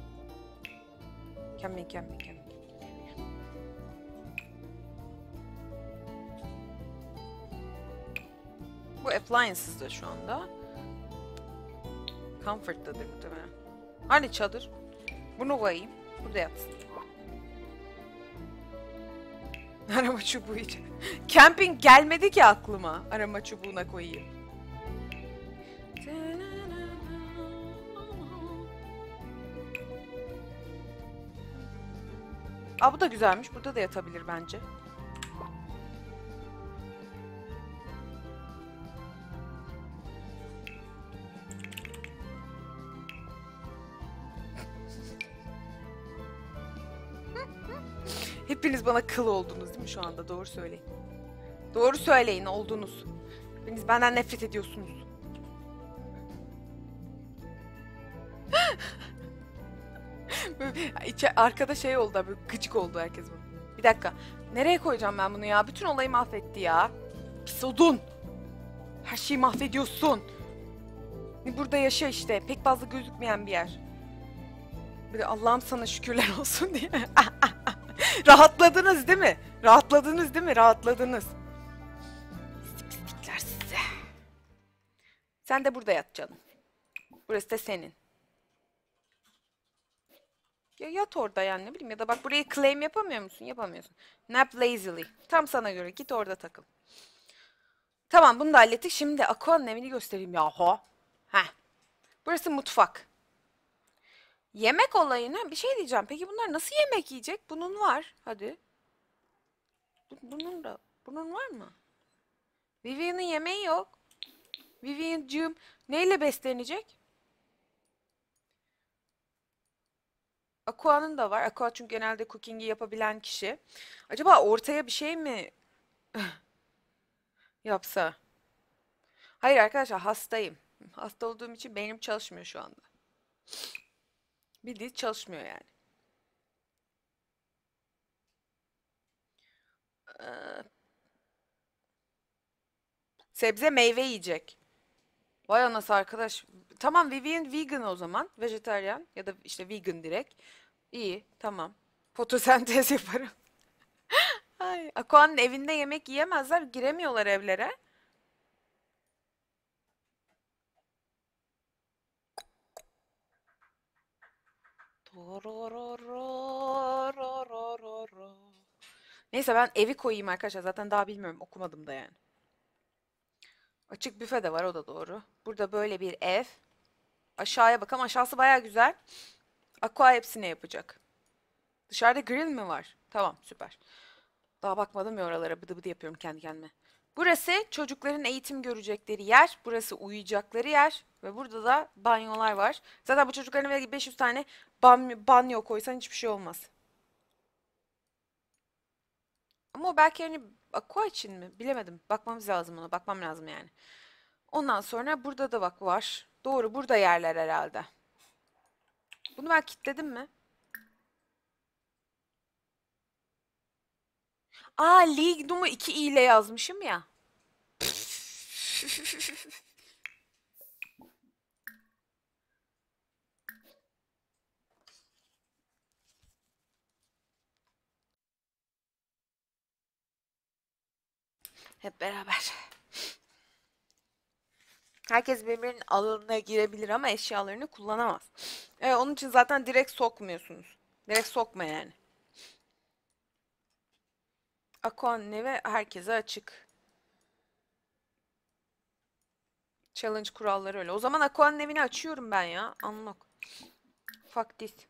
Camping. Bu appliances'da şu anda. Comfort'tadır muhtemelen. Hani çadır? Bunu koyayım. Burada yatsın. Arama çubuğu için. Camping gelmedi ki aklıma. Arama çubuğuna koyayım. Aa, bu da güzelmiş. Burada da yatabilir bence. Hepiniz bana kıl oldunuz değil mi şu anda? Doğru söyleyin. Doğru söyleyin, oldunuz. Hepiniz benden nefret ediyorsunuz. Arkada şey oldu, böyle gıcık oldu herkes bana. Bir dakika. Nereye koyacağım ben bunu ya? Bütün olayı mahvetti ya. Pis odun. Her şeyi mahvediyorsun. Burada yaşa işte. Pek fazla gözükmeyen bir yer. Böyle Allah'ım sana şükürler olsun diye. Rahatladınız değil mi? Rahatladınız değil mi? Rahatladınız. Pislikler size. Sen de burada yat canım. Burası da senin. Ya yat orada yani ne bileyim ya da bak burayı claim yapamıyor musun? Yapamıyorsun. Nap lazily. Tam sana göre git orada takıl. Tamam bunu da hallettik. Şimdi Aqua'nın evini göstereyim yahu. Heh. Burası mutfak. Yemek olayına bir şey diyeceğim. Peki bunlar nasıl yemek yiyecek? Bunun var. Hadi. Bunun var mı? Vivian'ın yemeği yok. Vivian'cığım neyle beslenecek? Aqua'nın da var. Aqua çünkü genelde cooking'i yapabilen kişi. Acaba ortaya bir şey mi yapsa? Hayır arkadaşlar hastayım. Hasta olduğum için beynim çalışmıyor şu anda. Bildiğin çalışmıyor yani. Sebze meyve yiyecek. Vay anası arkadaş. Tamam Vivian vegan o zaman. Vejetaryen ya da işte vegan direkt. İyi tamam. Fotosentez yaparım. Ay, Aqua'nın evinde yemek yiyemezler. Giremiyorlar evlere. Neyse ben evi koyayım arkadaşlar. Zaten daha bilmiyorum. Okumadım da yani. Açık büfe de var o da doğru. Burada böyle bir ev. Aşağıya bakalım. Aşağısı baya güzel. Aqua hepsine yapacak. Dışarıda grill mi var? Tamam süper. Daha bakmadım ya oralara. Bıdı bıdı yapıyorum kendi kendime. Burası çocukların eğitim görecekleri yer. Burası uyuyacakları yer. Ve burada da banyolar var. Zaten bu çocukların eve 500 tane banyo koysan hiçbir şey olmaz. Ama o belki hani aqua için mi? Bilemedim. Bakmamız lazım ona. Bakmam lazım yani. Ondan sonra burada da bak var. Doğru burada yerler herhalde. Bunu ben kilitledim mi? Aa Lignum'u 2 i ile yazmışım ya. Hep beraber. Herkes birbirinin alanına girebilir ama eşyalarını kullanamaz. Onun için zaten direkt sokmuyorsunuz. Direkt sokma yani. Aqua'nın evi herkese açık. Challenge kuralları öyle. O zaman Aqua'nın evini açıyorum ben ya. Unlock. Fuck this.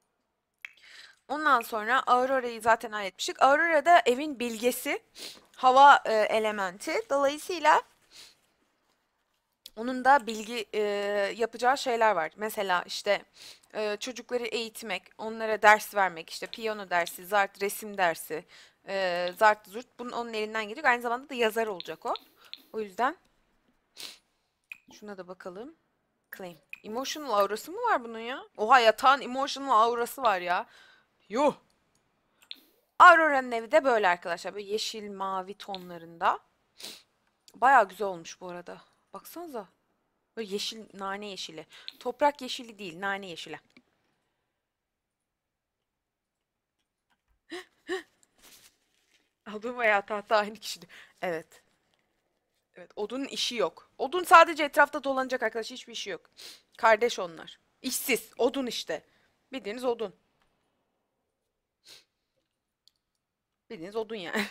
Ondan sonra Aurora'yı zaten halletmiştik. Aurora da evin bilgesi. Hava elementi. Dolayısıyla onun da bilgi yapacağı şeyler var. Mesela işte çocukları eğitmek, onlara ders vermek, işte piyano dersi, zart resim dersi, zart zurt. Bunun onun elinden gelecek. Aynı zamanda da yazar olacak o. O yüzden şuna da bakalım. Claim. Emotional aurası mı var bunun ya? Oha yatağın emotional aurası var ya. Yuh. Aurora'nın evi de böyle arkadaşlar. Böyle yeşil mavi tonlarında. Bayağı güzel olmuş bu arada. Baksanıza. Böyle yeşil, nane yeşili. Toprak yeşili değil, nane yeşili. Aldığım veya tahta aynı kişiydi. Evet. Evet, Odun'un işi yok. Odun sadece etrafta dolanacak arkadaş, hiçbir işi yok. Kardeş onlar. İşsiz. Odun işte. Bildiğiniz odun. Bildiğiniz odun yani.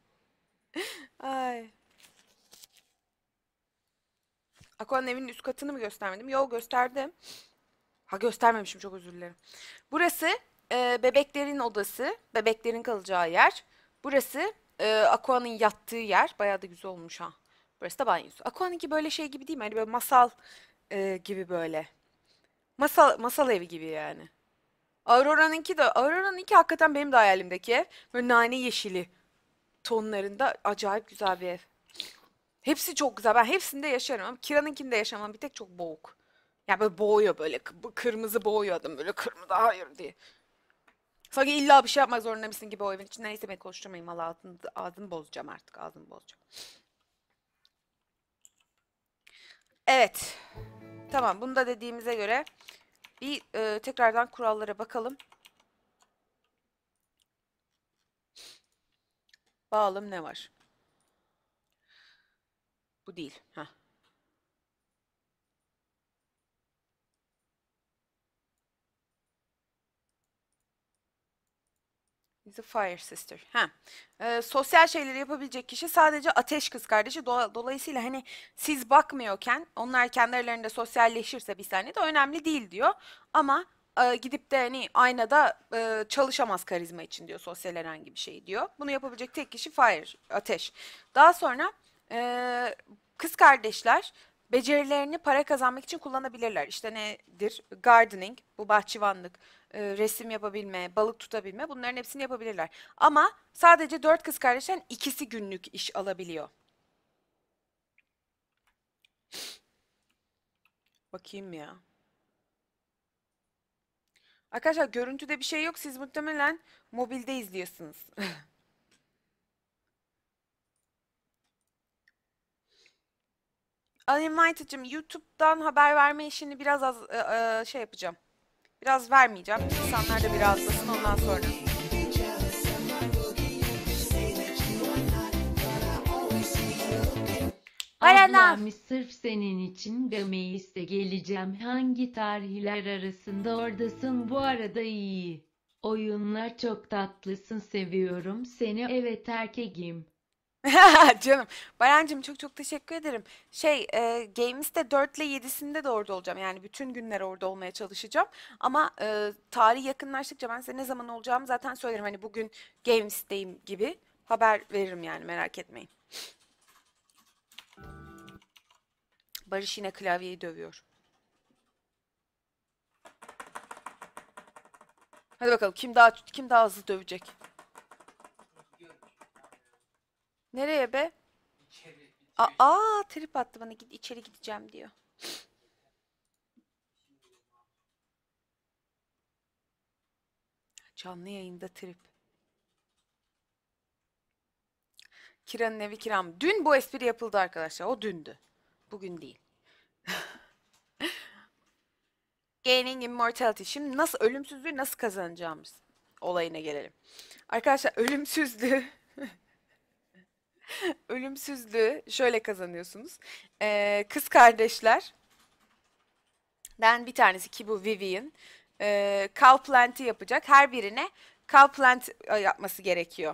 Ay. Aqua'nın evinin üst katını mı göstermedim? Yok, gösterdim. Ha, göstermemişim, çok özür dilerim. Burası bebeklerin odası. Bebeklerin kalacağı yer. Burası Aqua'nın yattığı yer. Bayağı da güzel olmuş ha. Burası da banyosu. Aqua'nınki böyle şey gibi değil mi? Hani böyle masal gibi böyle. Masal evi gibi yani. Aurora'nınki hakikaten benim de hayalimdeki ev. Böyle nane yeşili tonlarında acayip güzel bir ev. Hepsi çok güzel. Ben hepsinde yaşarım ama Kira'nınkinde yaşamam. Bir tek çok boğuk. Yani böyle boğuyor böyle. Kırmızı boğuyor adam böyle, kırmızı hayır diye. Sanki illa bir şey yapmak zorunda mısın gibi o evin içinde. Neyse, ben konuşturmayayım. Valla ağzımı bozacağım artık. Ağzımı bozacağım. Evet. Tamam, bunu da dediğimize göre bir tekrardan kurallara bakalım. Bağalım, ne var? Bu değil. Heh. He's a fire sister. Ha. Sosyal şeyleri yapabilecek kişi sadece ateş kız kardeşi. Dolayısıyla hani siz bakmıyorken onlar kendi aralarında sosyalleşirse bir saniye de önemli değil diyor. Ama gidip de hani aynada çalışamaz karizma için diyor, sosyal herhangi bir şey diyor. Bunu yapabilecek tek kişi fire, ateş. Daha sonra kız kardeşler becerilerini para kazanmak için kullanabilirler. İşte nedir? Gardening, bu bahçıvanlık, resim yapabilme, balık tutabilme, bunların hepsini yapabilirler. Ama sadece 4 kız kardeşten ikisi günlük iş alabiliyor. Bakayım ya. Arkadaşlar, görüntüde bir şey yok. Siz muhtemelen mobilde izliyorsunuz. Uninvited'cığım, YouTube'dan haber verme işini biraz az şey yapacağım. Biraz vermeyeceğim. İnsanlar da bir rahatlasın ondan sonra. Arena. Ablam sırf senin için Gameis'e geleceğim. Hangi tarihler arasında oradasın bu arada iyi. Oyunlar çok tatlısın, seviyorum seni, evet erkeğim. Canım. Bayancığım, çok çok teşekkür ederim. Games'te 4 ile 7'sinde de orada olacağım. Yani bütün günler orada olmaya çalışacağım. Ama tarih yakınlaştıkça ben size ne zaman olacağımı zaten söylerim. Hani bugün Games'teyim gibi haber veririm yani, merak etmeyin. Barış yine klavyeyi dövüyor. Hadi bakalım, kim daha hızlı dövecek? Nereye be? Trip attı bana, içeri gideceğim diyor. Canlı yayında trip. Kira'nın evi kiram. Dün bu espri yapıldı arkadaşlar. O dündü. Bugün değil. Gaining immortality. Şimdi ölümsüzlüğü nasıl kazanacağımız olayına gelelim. Arkadaşlar, ölümsüzlüğü şöyle kazanıyorsunuz. Kız kardeşlerden bir tanesi, ki bu Vivian, cow plant'i yapacak. Her birine cow plant yapması gerekiyor.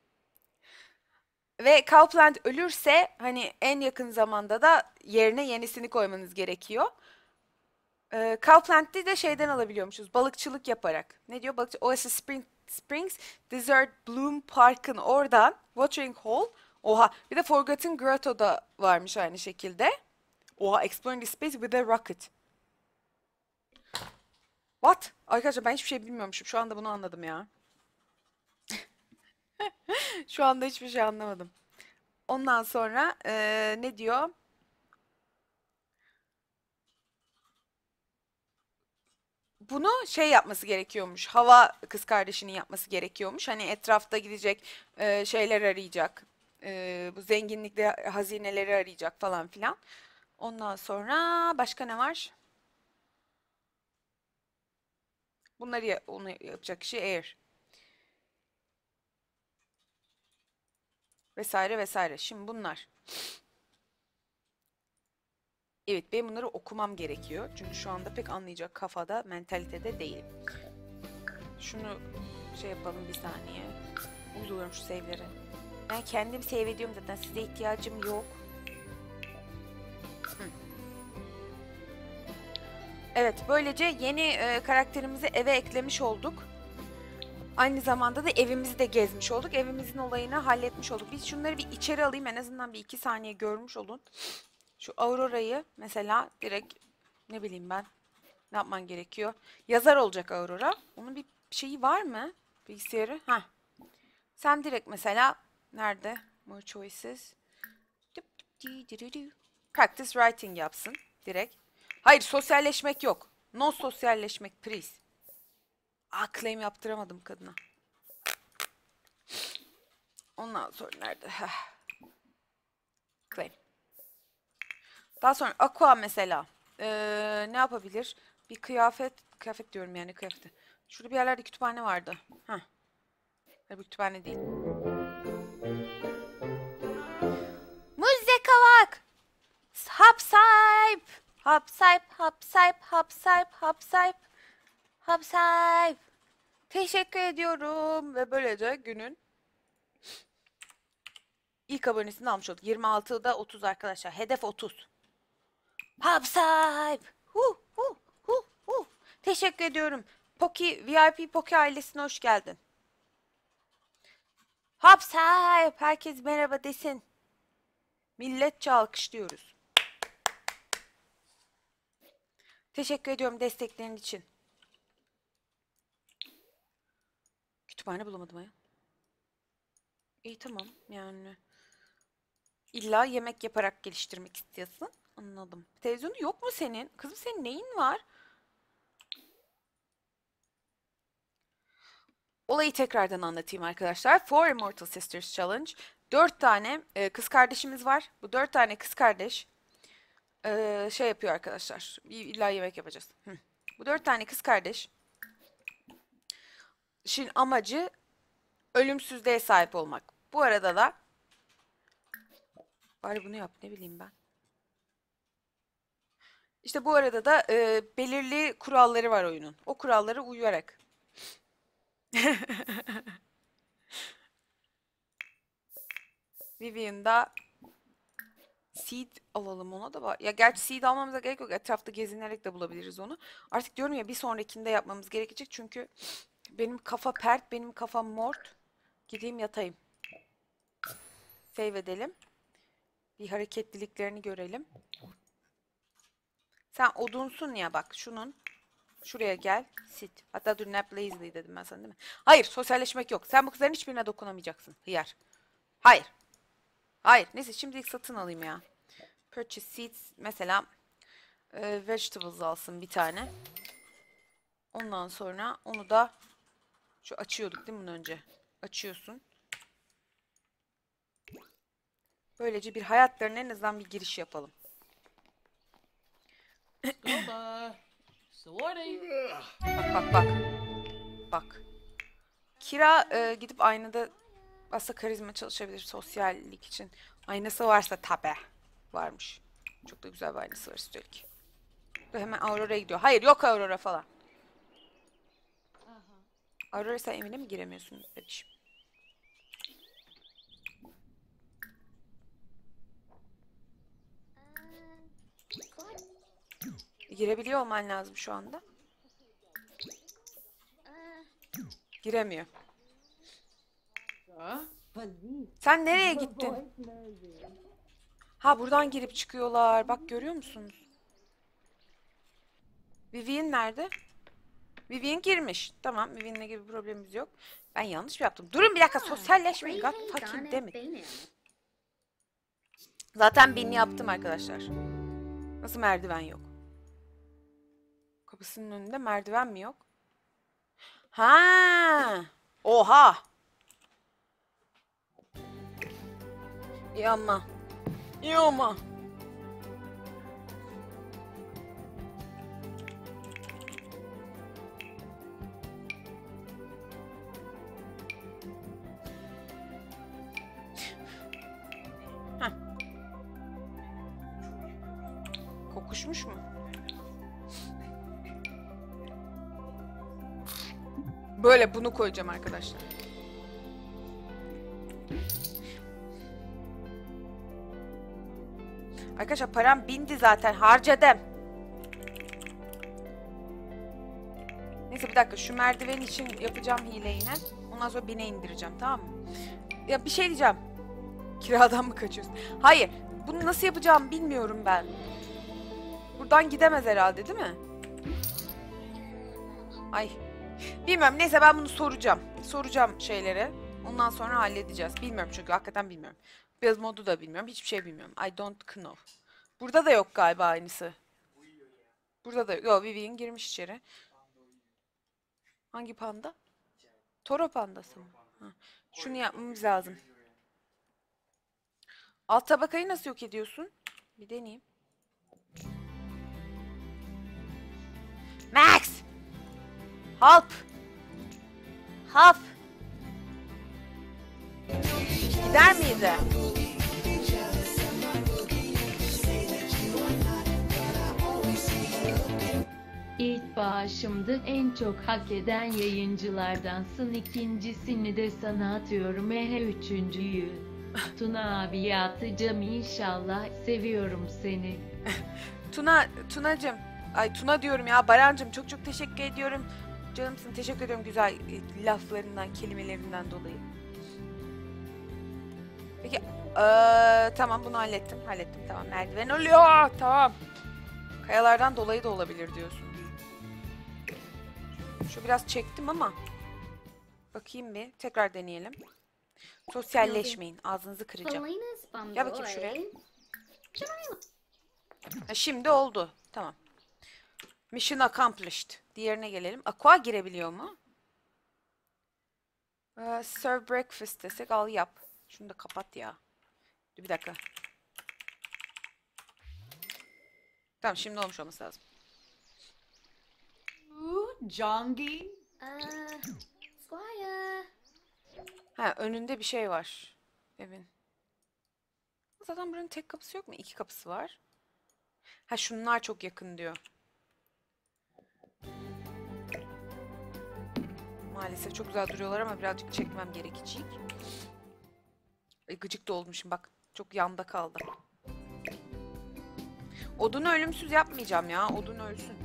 Ve cow plant ölürse hani en yakın zamanda da yerine yenisini koymanız gerekiyor. Cow plant'i de şeyden alabiliyormuşuz. Balıkçılık yaparak. Ne diyor? Oasis Springs Desert Bloom Park'ın oradan Watering Hole. Oha. Bir de Forgotten Grotto'da varmış aynı şekilde. Oha. Exploring the space with a rocket. What? Arkadaşlar, ben hiçbir şey bilmiyormuşum. Şu anda bunu anladım ya. Şu anda hiçbir şey anlamadım. Ondan sonra ne diyor? Bunu şey yapması gerekiyormuş. Hava kız kardeşinin yapması gerekiyormuş. Hani etrafta gidecek, şeyler arayacak. Bu zenginlikle hazineleri arayacak falan filan. Ondan sonra başka ne var? Onu yapacak kişi Air. Vesaire vesaire. Şimdi bunlar. Evet, benim bunları okumam gerekiyor. Çünkü şu anda pek anlayacak kafada, mentalitede değilim. Şunu şey yapalım bir saniye. Uyguluyorum şu save'leri. Ben kendim save ediyorum zaten. Size ihtiyacım yok. Hı. Evet, böylece yeni karakterimizi eve eklemiş olduk. Aynı zamanda da evimizi de gezmiş olduk. Evimizin olayını halletmiş olduk. Biz şunları bir içeri alayım. En azından bir 2 saniye görmüş olun. Şu Aurora'yı mesela direkt ne bileyim ben ne yapman gerekiyor? Yazar olacak Aurora. Onun bir şeyi var mı? Bilgisayarı. Ha. Sen direkt mesela nerede? More choices. Practice writing yapsın direkt. Hayır, sosyalleşmek yok. No sosyalleşmek please. Claim yaptıramadım kadına. Ondan sonra nerede? Claim. Daha sonra Aqua mesela. Ne yapabilir? Bir kıyafet diyorum yani kıyafeti. Şurada bir yerlerde kütüphane vardı. Heh. Bu kütüphane değil. Müzik vak. Hapsayp. Hapsayp, hapsayp, hapsayp, hapsayp. Hapsayp. Teşekkür ediyorum. Ve böylece günün ilk abonesini almış olduk. 26'da 30 arkadaşlar. Hedef 30. Hapsayp. Teşekkür ediyorum. Poki, VIP Poki ailesine hoş geldin. Hapsayp. Herkes merhaba desin. Milletçe alkışlıyoruz. Teşekkür ediyorum desteklerin için. Kütüphane bulamadım ya. İyi tamam yani. İlla yemek yaparak geliştirmek istiyorsun. Anladım. Televizyonu yok mu senin? Kızım senin neyin var? Olayı tekrardan anlatayım arkadaşlar. Four Immortal Sisters Challenge. 4 tane kız kardeşimiz var. Bu 4 tane kız kardeş şey yapıyor arkadaşlar. İlla yemek yapacağız. Bu 4 tane kız kardeş. Şimdi amacı ölümsüzlüğe sahip olmak. Bu arada da bari bunu yap ne bileyim ben. İşte bu arada da belirli kuralları var oyunun. O kurallara uyarak. Vivian'da seed alalım ona da var. Ya gerçi seed almamıza gerek yok. Etrafta gezinerek de bulabiliriz onu. Artık diyorum ya bir sonrakinde yapmamız gerekecek. Çünkü benim kafa pert, benim kafam mort. Gideyim yatayım. Save edelim. Bir hareketliliklerini görelim. Sen odunsun ya bak şunun. Şuraya gel. Sit. Hatta dur nap lazily dedim ben sana değil mi? Hayır sosyalleşmek yok. Sen bu kızların hiçbirine dokunamayacaksın. Hıyar. Hayır. Hayır. Neyse şimdilik satın alayım ya. Purchase seeds. Mesela vegetables alsın bir tane. Ondan sonra onu da şu açıyorduk değil mi bunu önce? Açıyorsun. Böylece bir hayatlarına en azından bir giriş yapalım. Scuba. Sorry. Bak. Bak. Kira gidip aynada aslında karizma çalışabilir sosyallik için. Aynası varsa tabi. Varmış. Çok da güzel bir aynası var üstelik. Dur hemen Aurora'ya gidiyor. Hayır yok Aurora falan. Aurora sen evine mi giremiyorsun bebişim? Girebiliyor olman lazım şu anda. Giremiyor. Sen nereye gittin? Ha buradan girip çıkıyorlar. Bak görüyor musunuz? Vivian nerede? Vivian girmiş. Tamam Vivian'la gibi bir problemimiz yok. Ben yanlış mı yaptım? Durun bir dakika sosyalleşmeyin. God fucking damn it. Zaten beni yaptım arkadaşlar. Nasıl merdiven yok? Kapısının önünde merdiven mi yok? Ha! Oha! İyi ama. İyi ama. Hoşmuş mu? Böyle bunu koyacağım arkadaşlar. Arkadaşlar param bindi zaten. Harcadım. Neyse bir dakika. Şu merdiven için yapacağım hile yine. Ondan sonra 1000'e indireceğim. Tamam mı? Ya bir şey diyeceğim. Kiradan mı kaçıyorsun? Hayır. Bunu nasıl yapacağımı bilmiyorum ben. Buradan gidemez herhalde değil mi? Ay. Bilmiyorum. Neyse ben bunu soracağım. Soracağım şeylere. Ondan sonra halledeceğiz. Bilmiyorum çünkü hakikaten bilmiyorum. Build modu da bilmiyorum. Hiçbir şey bilmiyorum. I don't know. Burada da yok galiba aynısı. Burada da yok. Yo, Vivian girmiş içeri. Hangi panda? Toro pandası mı? Ha. Şunu yapmamız lazım. Alt tabakayı nasıl yok ediyorsun? Bir deneyeyim. Max! Help! Help! Gider miydi? İlk bağışımdı, en çok hak eden yayıncılardansın. İkincisini de sana atıyorum. Üçüncüyü. Tuna abiye atacağım inşallah. Seviyorum seni. Tunacığım. Ay Tuna diyorum ya. Barancığım çok çok teşekkür ediyorum. Canımsın. Teşekkür ediyorum güzel laflarından, kelimelerinden dolayı. Peki. Tamam bunu hallettim. Hallettim tamam. Merdiven oluyor. Tamam. Kayalardan dolayı da olabilir diyorsun. Şu biraz çektim ama. Bakayım bir. Tekrar deneyelim. Sosyalleşmeyin. Ağzınızı kıracağım. Gel bakayım şuraya. Ha, şimdi oldu. Tamam. Mission accomplished. Diğerine gelelim. Aqua girebiliyor mu? Serve breakfast desek al yap. Şunu da kapat ya. Dur bir dakika. Tamam şimdi olmuş olması lazım. Jongi. Squire. Ha önünde bir şey var. Evin. Zaten buranın tek kapısı yok mu? 2 kapısı var. Ha şunlar çok yakın diyor. Maalesef çok güzel duruyorlar ama birazcık çekmem gerekecek. Gıcık da olmuşum bak. Çok yanda kaldı. Odunu ölümsüz yapmayacağım ya. Odun ölsün.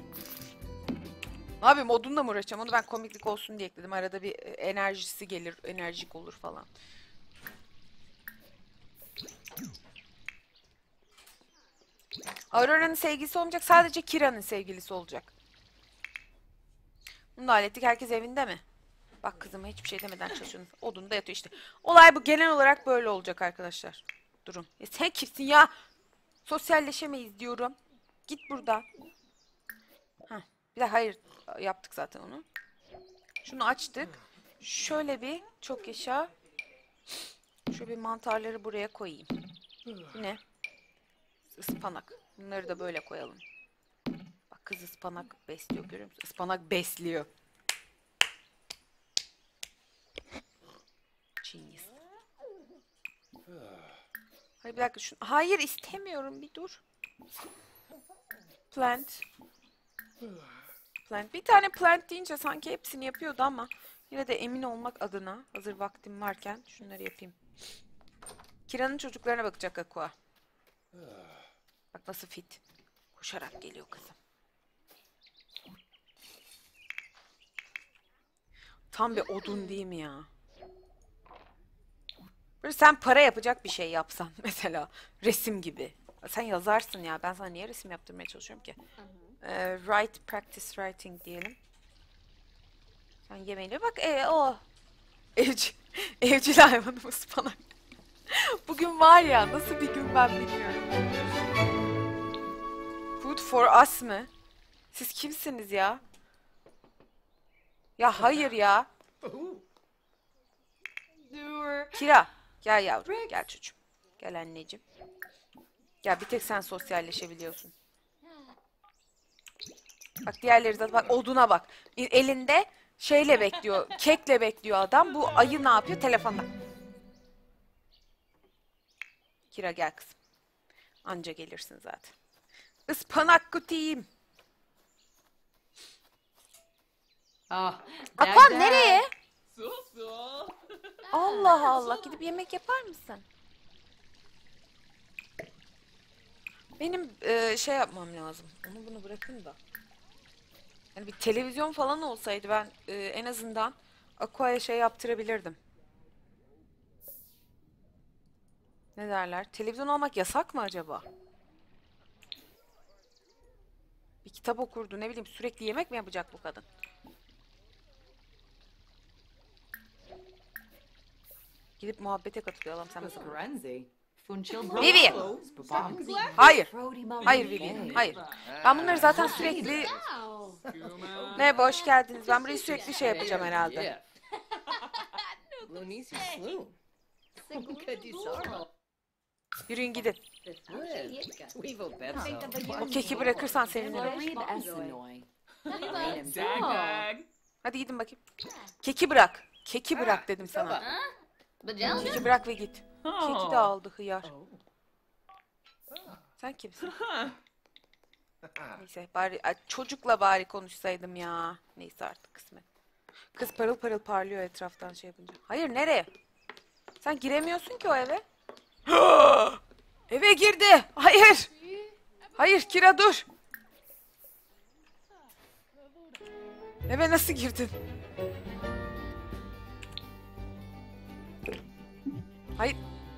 Ne yapayım odunla mı uğraşacağım? Onu ben komiklik olsun diye ekledim. Arada bir enerjisi gelir, enerjik olur falan. Aurora'nın sevgilisi olmayacak. Sadece Kira'nın sevgilisi olacak. Bunu da hallettik. Herkes evinde mi? Bak kızıma hiçbir şey demeden çalışıyorsunuz. Odunda yatıyor işte. Olay bu. Genel olarak böyle olacak arkadaşlar. Durun. Ya sen kimsin ya? Sosyalleşemeyiz diyorum. Git buradan. Heh. Bir de hayır yaptık zaten onu. Şunu açtık. Şöyle bir çok yaşa. Şöyle bir mantarları buraya koyayım. Bu ne? Ispanak. Bunları da böyle koyalım. Bak kız ıspanak besliyor görüyor musun? Ispanak besliyor. Genius. Hayır bir dakika hayır istemiyorum bir dur. Plant. Plant. Bir tane plant deyince sanki hepsini yapıyordu ama yine de emin olmak adına hazır vaktim varken şunları yapayım. Kira'nın çocuklarına bakacak Aqua. Bak nasıl fit. Koşarak geliyor kızım. Tam bir odun değil mi ya? Böyle sen para yapacak bir şey yapsan mesela. Resim gibi. Sen yazarsın ya. Ben sana niye resim yaptırmaya çalışıyorum ki? Write, practice writing diyelim. Sen yemeğine bak. O. Evcil hayvanım ıspanak. Bugün var ya nasıl bir gün ben bilmiyorum. Food for us mı? Siz kimsiniz ya? Ya hayır ya. Kira. Gel yavrum. Gel çocuğum. Gel anneciğim. Ya bir tek sen sosyalleşebiliyorsun. Bak diğerleri de bak oduna bak. Elinde şeyle bekliyor. Kekle bekliyor adam. Bu ayı ne yapıyor? Telefonda. Kira gel kızım. Anca gelirsin zaten. Ispanak kutiyim. Oh, Aqua nereye? Allah Allah. Gidip yemek yapar mısın? Benim şey yapmam lazım. Onu bunu bırakın da. Yani bir televizyon falan olsaydı ben en azından Aqua'ya şey yaptırabilirdim. Ne derler? Televizyon almak yasak mı acaba? Bir kitap okurdu, ne bileyim, sürekli yemek mi yapacak bu kadın? Gidip muhabbete katılıyor adam, sen nasıl? Renzi. Vivian! Hayır. Hayır Vivian, hayır. Ben bunları zaten sürekli... Merhaba, hoş geldiniz. Ben burayı sürekli şey yapacağım herhalde. Lunisi flu. Yürüyün gidin. Weevo Betso. O keki bırakırsan sevinirim. Hadi gidin bakayım. Keki bırak. Keki bırak dedim sana. Keki bırak ve git. Keki de aldı hıyar. Sen kimsin? Neyse bari çocukla bari konuşsaydım ya. Neyse artık kısmet. Kız parıl parıl parlıyor etraftan şey yapınca. Hayır, nereye? Sen giremiyorsun ki o eve. Eve girdi. Hayır. Hayır Kira dur. Eve nasıl girdin? Hayır.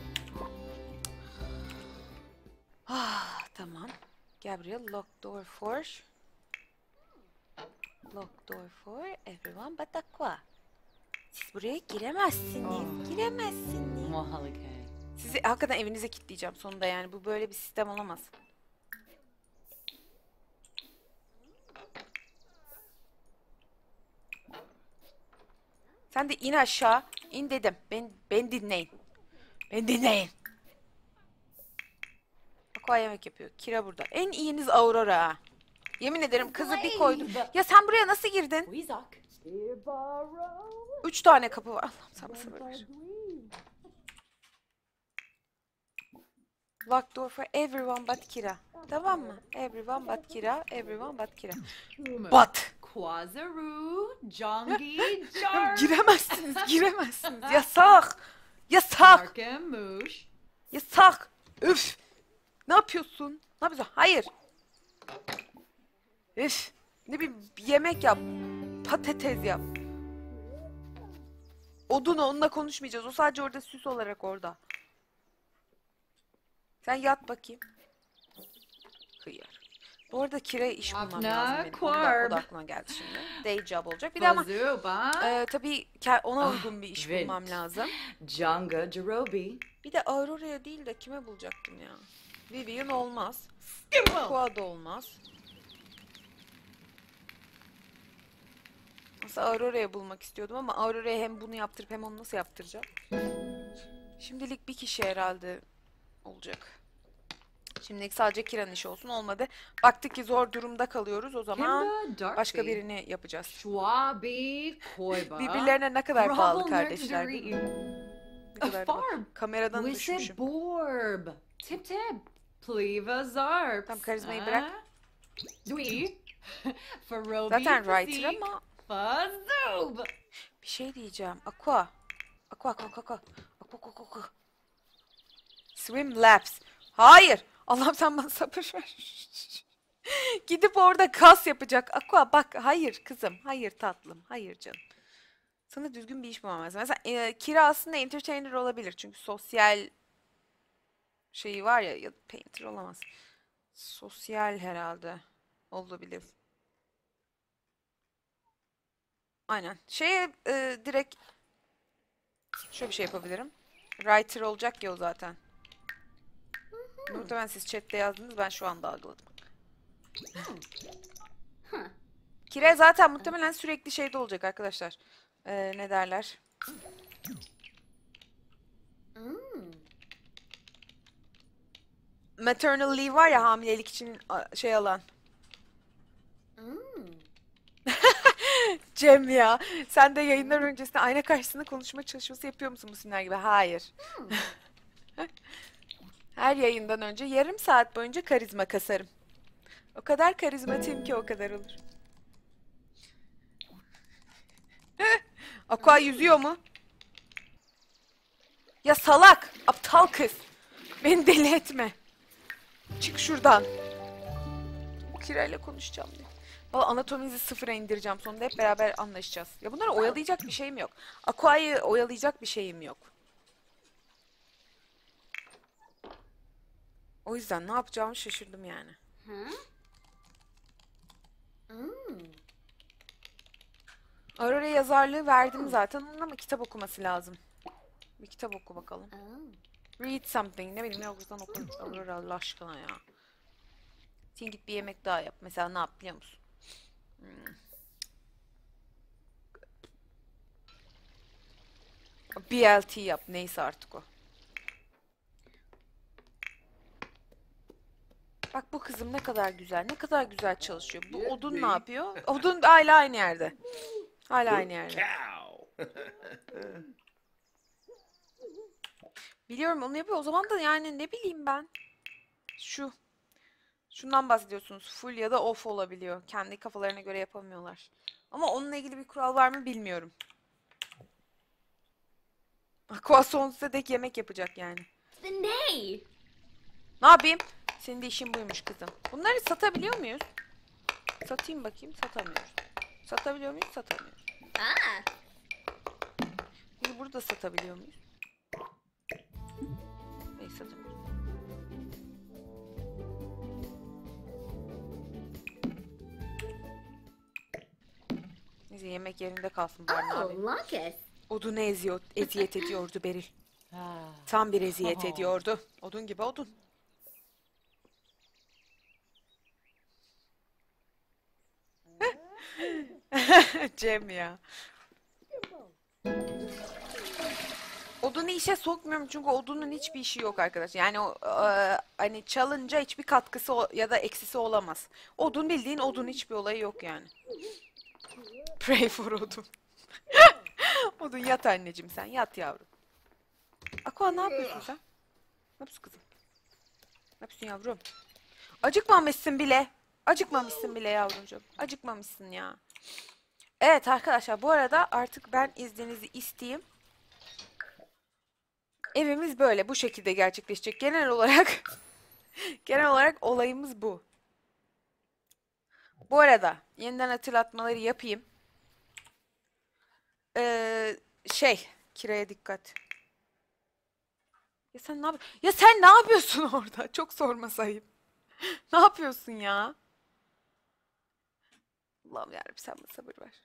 Ah, tamam. Gabriel, lock door for... Lock door for everyone but Aqua. Siz buraya giremezsiniz. Giremezsiniz. Sizi hakikaten evinize kilitleyeceğim sonunda yani. Bu böyle bir sistem olamaz. Sen de in aşağı. İn dedim. Ben dinleyin. Ben dinleyin. Aqua yemek yapıyor. Kira burada. En iyiniz Aurora ha. Yemin ederim kızı bir koydum. Ya sen buraya nasıl girdin? 3 tane kapı var. Allah'ım sen sabır ver. Lock door for everyone but Kira. Tamam mı? Everyone but Kira. Everyone but Kira. But. Quazaru, Jongi, Giremezsiniz. Giremezsiniz. Yasak. Yasak. Jarkamush. Yasak. Üf. Ne yapıyorsun? Ne yapıyorsun? Hayır. Üf. Ne bir yemek yap. Patates yap. Odun, onunla konuşmayacağız. O sadece orada süs olarak orada. Sen yat bakayım. Hıyar. Bu arada Kira'ya iş bulmam Afna lazım benim. Korb. O da aklıma geldi şimdi. Day job olacak. Bir de ama Bazuba. tabii ona uygun bir iş Vint. bulmam lazım. Janga Jerobi. Bir de Aurora'ya değil de kime bulacaktım ya? Vivian olmaz. Aqua da olmaz. Aslında Aurora'ya bulmak istiyordum ama Aurora'ya hem bunu yaptırıp hem onu nasıl yaptıracağım? Şimdilik bir kişi herhalde olacak. Şimdilik sadece Kira'nın işi olsun, olmadı. Baktık ki zor durumda kalıyoruz, o zaman Kimba başka Darby. birini yapacağız. Schwabi, Koiba. Birbirlerine ne kadar bağlı Bravo, kardeşler Nertary. değil mi? Ne kadar da bak. Farb. Kameradan Wisse düşmüşüm. Borb. Tip tip. Pliva Zarp. Tamam, karizmayı bırak. Zui. Farobi. Zaten writer ama Fazoob. bir şey diyeceğim. Aqua. Aqua, aqua, aqua, aqua. Aqua, aqua, aqua. Swim laps. Hayır. Allah'ım sen bana sabır ver. Gidip orada kas yapacak. Aqua bak. Hayır kızım. Hayır tatlım. Hayır canım. Sana düzgün bir iş bulmam lazım. Mesela Kira aslında entertainer olabilir. Çünkü sosyal şeyi var ya. Ya da painter olamaz. Sosyal herhalde. Olabilir. Aynen. Direkt şöyle bir şey yapabilirim. Writer olacak ya o zaten. Muhtemelen siz chatte yazdınız. Ben şu anda algıladım. Kira zaten muhtemelen sürekli şeyde olacak arkadaşlar. Ne derler? Maternal leave var ya, hamilelik için şey alan. Cem ya, sen de yayınlar öncesinde ayna karşısında konuşma çalışması yapıyor musun bu sinirler gibi? Hayır. Her yayından önce yarım saat boyunca karizma kasarım. O kadar karizmatiyim ki o kadar olur. Aqua yüzüyor mu? Ya salak! Aptal kız! Beni deli etme. Çık şuradan. Kira ile konuşacağım diye. Valla anatominizi sıfıra indireceğim. Sonunda hep beraber anlaşacağız. Ya bunları oyalayacak bir şeyim yok. Aqua'yı oyalayacak bir şeyim yok. O yüzden ne yapacağımı şaşırdım yani. Aurora yazarlığı verdim zaten. Onun ama kitap okuması lazım. Bir kitap oku bakalım. Read something. Ne bileyim yoksa oku. Aurora Allah aşkına ya. Sen git bir yemek daha yap. Mesela ne yap biliyor musun? BLT yap. Neyse artık o. Bak bu kızım ne kadar güzel. Ne kadar güzel çalışıyor. Bu odun ne yapıyor? Odun hala aynı yerde. Hala aynı yerde. Biliyorum onu yapıyor. O zaman da yani ne bileyim ben. Şundan bahsediyorsunuz. Full ya da off olabiliyor. Kendi kafalarına göre yapamıyorlar. Ama onunla ilgili bir kural var mı bilmiyorum. Aqua sonsuza dek yemek yapacak yani. Ne yapayım? Senin de işin buymuş kızım. Bunları satabiliyor muyuz? Satayım bakayım. Satamıyoruz. Satabiliyor muyuz? Satamıyoruz. Peki burada satabiliyor muyuz? Neyse satamıyoruz. Neyse yemek yerinde kalsın bari ne yapayım. Odunu eziyet ediyordu Beril. Tam bir eziyet ediyordu. Odun gibi odun. Cem ya. Odunu işe sokmuyorum çünkü odunun hiçbir işi yok arkadaş. Yani o hani çalınca hiçbir katkısı ya da eksisi olamaz. Odun bildiğin odun hiçbir olayı yok yani. Pray for odun. Odun yat anneciğim sen yat yavrum. Aqua ne yapıyorsun sen? Ne yapıyorsun kızım? Ne yapıyorsun yavrum? Acıkmamışsın bile. Acıkmamışsın bile yavrucuğum. Acıkmamışsın ya. Evet arkadaşlar bu arada artık ben izninizi isteyeyim. Evimiz böyle bu şekilde gerçekleşecek. Genel olarak olayımız bu. Bu arada yeniden hatırlatmaları yapayım. Kiraya dikkat. Ya sen ne yapıyorsun orada? Çok sorma sayıp. Ne yapıyorsun ya? Allah'ım yarabbim sen bana sabır ver.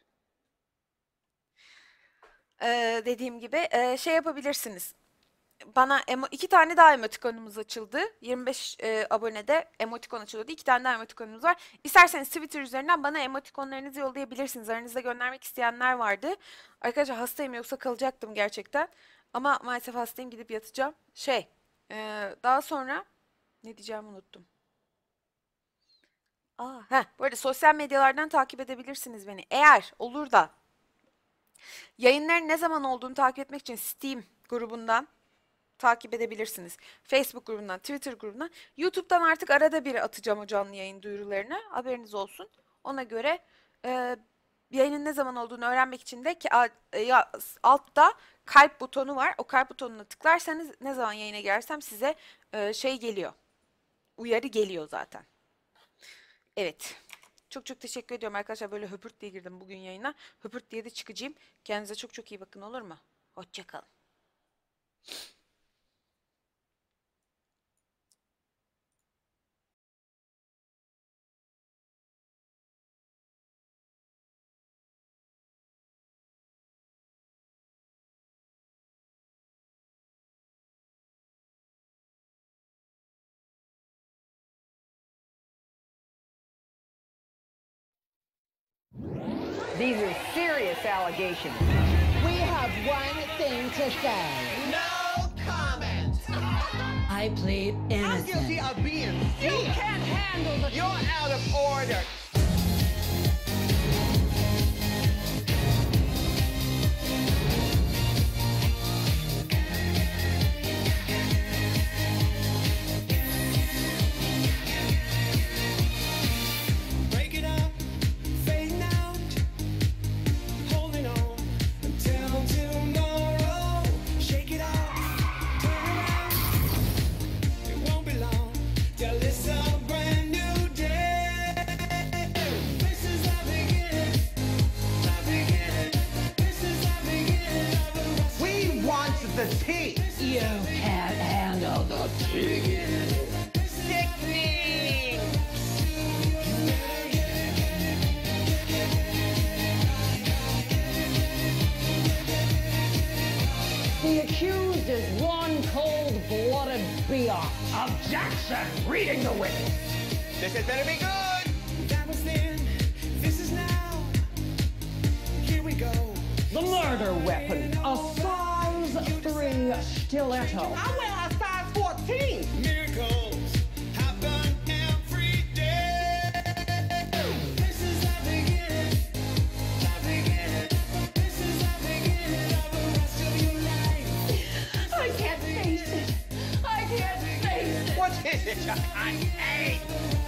Dediğim gibi şey yapabilirsiniz. Bana 2 tane daha emotikonumuz açıldı. 25 abonede emotikon açılıyordu. 2 tane daha emotikonumuz var. İsterseniz Twitter üzerinden bana emotikonlarınızı yollayabilirsiniz. Aranızda göndermek isteyenler vardı. Arkadaşlar hastayım yoksa kalacaktım gerçekten. Ama maalesef hastayım gidip yatacağım. Daha sonra ne diyeceğimi unuttum. Bu arada sosyal medyalardan takip edebilirsiniz beni. Eğer olur da yayınların ne zaman olduğunu takip etmek için Steam grubundan takip edebilirsiniz. Facebook grubundan, Twitter grubundan. YouTube'dan artık arada bir atacağım o canlı yayın duyurularını. Haberiniz olsun. Ona göre yayının ne zaman olduğunu öğrenmek için de altta kalp butonu var. O kalp butonuna tıklarsanız ne zaman yayına gelirsem size geliyor. Uyarı geliyor zaten. Evet. Çok çok teşekkür ediyorum arkadaşlar. Böyle höpürt diye girdim bugün yayına. Höpürt diye de çıkacağım. Kendinize çok çok iyi bakın olur mu? Hoşça kalın. These are serious allegations. We have one thing to say. No comment. I plead innocent. I'm guilty of being You can't handle the You're out of order. tea. You can't handle the Sickening. The accused is one cold-blooded beer. Objection! Reading the witness. This had better be good. That was then. This is now. Here we go. The murder weapon, a size 3 stiletto. I wear a size 14. Miracles happen every day. This is the beginning. The beginning. This is the beginning of the rest of your life. I can't face it. I can't face it. What is it, Chuck? I hate.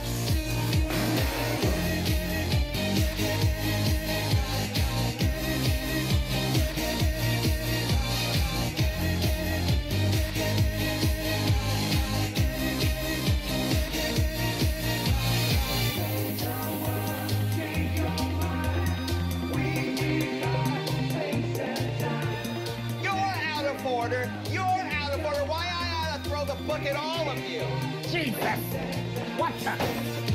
You're out of order. You're out of order. Why I ought to throw the book at all of you. Jesus! What the?